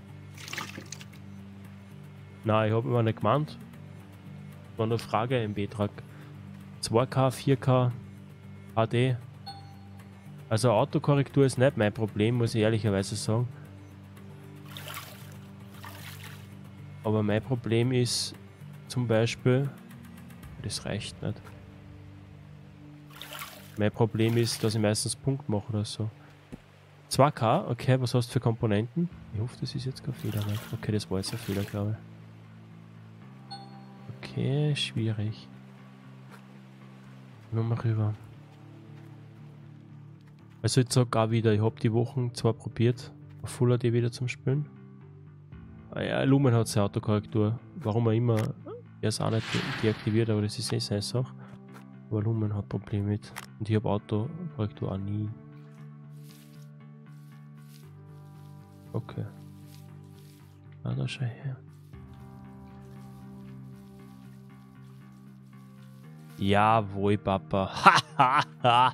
Nein, ich habe immer nicht gemeint. War nur Frage im Betrag. 2K, 4K, HD. Also Autokorrektur ist nicht mein Problem, muss ich ehrlicherweise sagen. Aber mein Problem ist zum Beispiel, das reicht nicht. Mein Problem ist, dass ich meistens Punkt mache oder so. 2K, okay, was hast du für Komponenten? Ich hoffe, das ist jetzt kein Fehler. Nicht? Okay, das war jetzt ein Fehler, glaube ich. Okay, schwierig. Nochmal rüber. Also ich sag auch wieder, ich habe die Wochen zwar probiert, auf Full HD wieder zum Spielen. Ah ja, Lumen hat seine Autokorrektur. Warum auch immer, er ist auch nicht deaktiviert, aber das ist eh seine Sache. Aber Lumen hat Probleme mit. Und ich habe Autokorrektur auch nie. Okay. Ah, da schau her. Jawohl, Papa. Hahaha.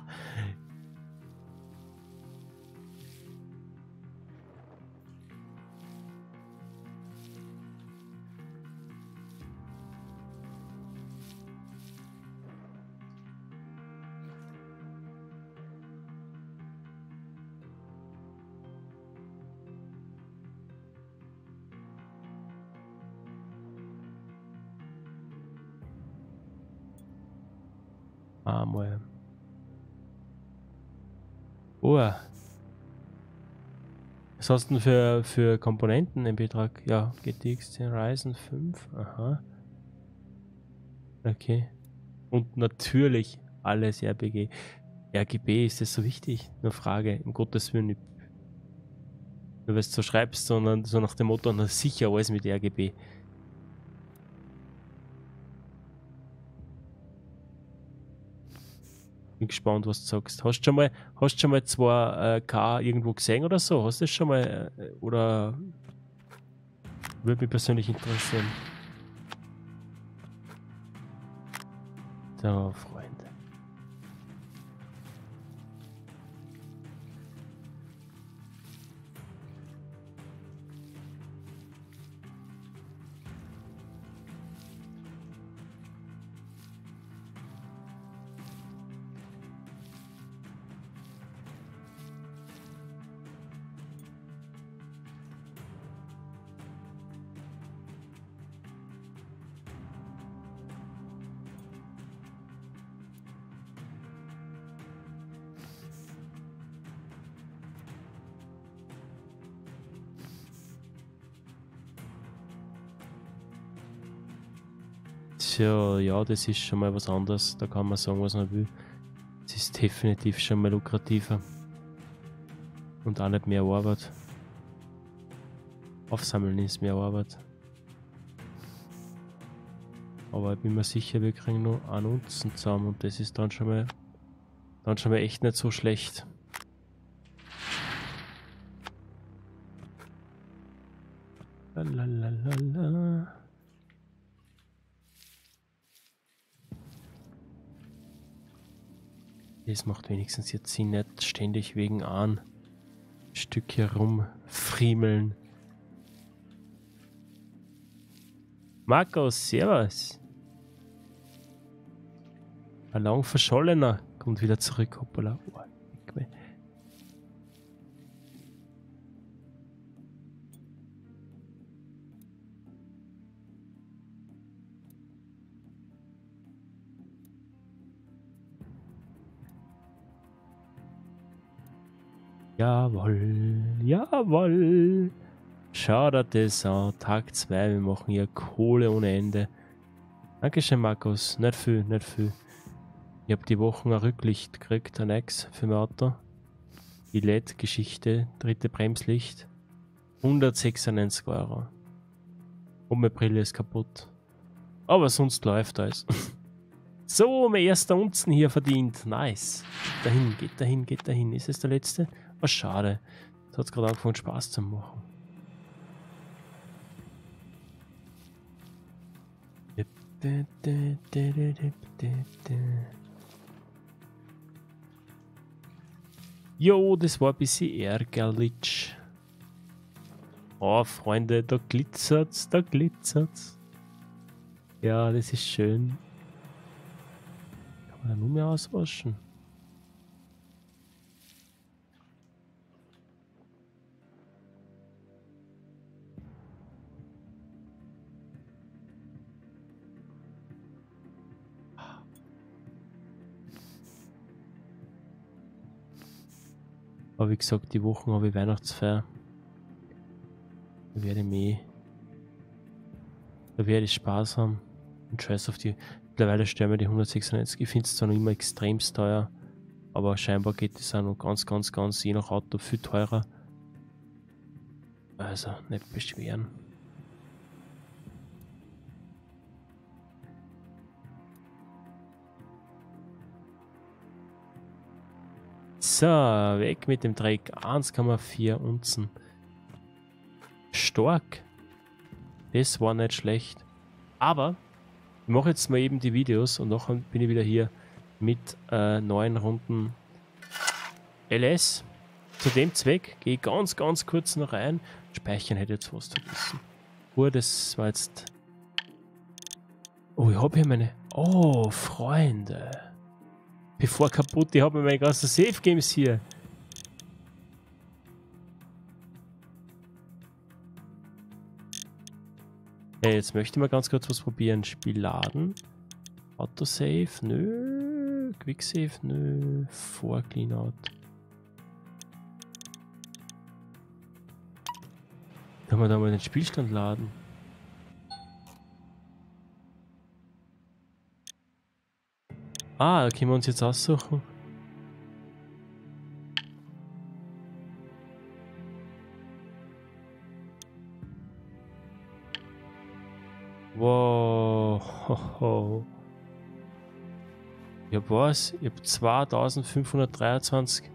Mal. Oh. Was hast du denn für Komponenten im Betrag? Ja, GTX 10 Ryzen 5. Aha. Okay. Und natürlich alles RGB. RGB, ist das so wichtig? Nur Frage, um Gottes Willen. Nicht nur weil du so schreibst, sondern so nach dem Motto, na sicher alles mit RGB. Bin gespannt, was du sagst. Hast du schon mal 2K irgendwo gesehen oder so? Hast du das schon mal? Oder würde mich persönlich interessieren. So, Freunde. Tja, ja, das ist schon mal was anderes. Da kann man sagen, was man will. Es ist definitiv schon mal lukrativer. Und auch nicht mehr Arbeit. Aufsammeln ist mehr Arbeit. Aber ich bin mir sicher, wir kriegen noch einen Nutzen zusammen und das ist dann schon mal echt nicht so schlecht. Lalalala. Das macht wenigstens jetzt Sinn, nicht ständig wegen ein Stück herumfriemeln. Markus, servus. Ein lang verschollener kommt wieder zurück. Hoppala. Jawohl, jawohl. Schau dir das an. Tag 2, wir machen hier Kohle ohne Ende. Dankeschön, Markus. Nicht viel, nicht viel. Ich habe die Woche ein Rücklicht gekriegt, ein Ex für mein Auto. Die LED-Geschichte, dritte Bremslicht. 196 €. Und meine Brille ist kaputt. Aber sonst läuft alles. So, mein erster Unzen hier verdient. Nice. Geht dahin, geht dahin, geht dahin. Ist es der letzte? Was schade. Jetzt hat es gerade angefangen Spaß zu machen. Jo, das war ein bisschen ärgerlich. Oh, Freunde, da glitzert's, da glitzert's. Ja, das ist schön. Kann man da nur mehr auswaschen? Aber wie gesagt, die Wochen habe ich Weihnachtsfeier. Da werde ich Spaß haben. Und scheiß auf die. Mittlerweile stören wir die 196. Ich finde es zwar noch immer extremst teuer, aber scheinbar geht es auch noch ganz, je nach Auto viel teurer. Also, nicht beschweren. So, weg mit dem Dreck. 1,4 Unzen. Stark. Das war nicht schlecht. Aber ich mache jetzt mal eben die Videos und nachher bin ich wieder hier mit 9 Runden LS. Zu dem Zweck gehe ich ganz kurz noch rein. Speichern hätte ich jetzt fast vergessen. Das war jetzt... Oh, ich habe hier meine... Oh, Freunde. Bevor kaputt, ich habe meine ganzen Safe Games hier. Hey, jetzt möchte ich mal ganz kurz was probieren. Spiel laden. Autosave, nö. Quicksave, nö. Vor Cleanout. Kann man da mal den Spielstand laden? Ah, da können wir uns jetzt aussuchen. Wow. Ich hab was? Ich hab 2523.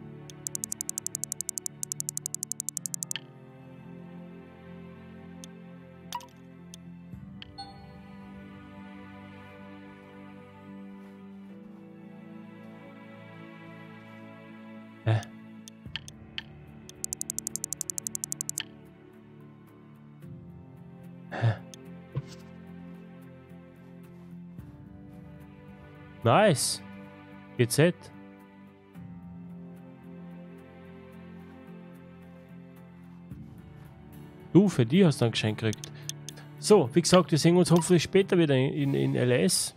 Nice. GZ. Du, für die hast du ein Geschenk gekriegt. So, wie gesagt, wir sehen uns hoffentlich später wieder in LS.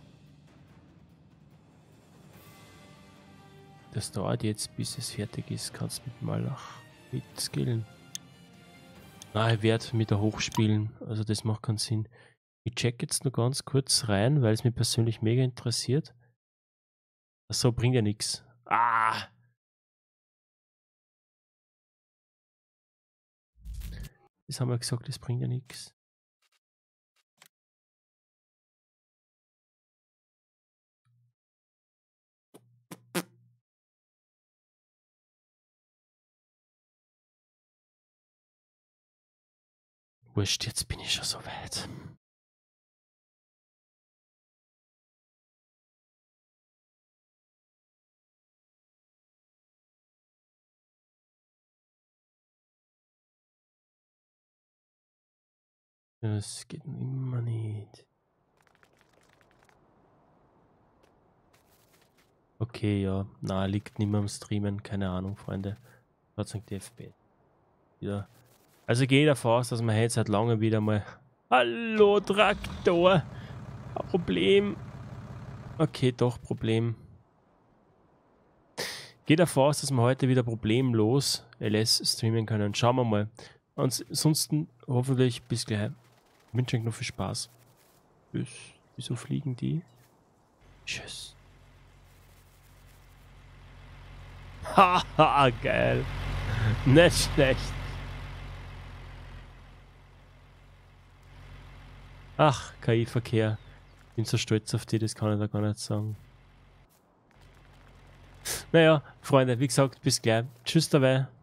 Das dauert jetzt, bis es fertig ist. Kannst mit Malach mitskillen. Nein, ich werde mit der hochspielen. Also das macht keinen Sinn. Ich check jetzt nur ganz kurz rein, weil es mich persönlich mega interessiert. So bringt ja nichts. Ah! Das haben wir gesagt, das bringt ja nichts. Wurscht, jetzt bin ich schon so weit. Das geht immer nicht. Okay, ja. Na, liegt nicht mehr am Streamen. Keine Ahnung, Freunde. Gott sei Dank die FP. Ja. Also gehe davon aus, dass wir jetzt seit langem wieder mal... Hallo, Traktor! Ein Problem. Okay, doch, Problem. Gehe davon aus, dass wir heute wieder problemlos LS streamen können. Schauen wir mal. Ansonsten hoffentlich bis gleich. Ich wünsche euch noch viel Spaß. Tschüss. Wieso fliegen die? Tschüss. Haha, geil. Nicht schlecht. Ach, KI-Verkehr. Bin so stolz auf die, das kann ich da gar nicht sagen. Naja, Freunde, wie gesagt, bis gleich. Tschüss dabei.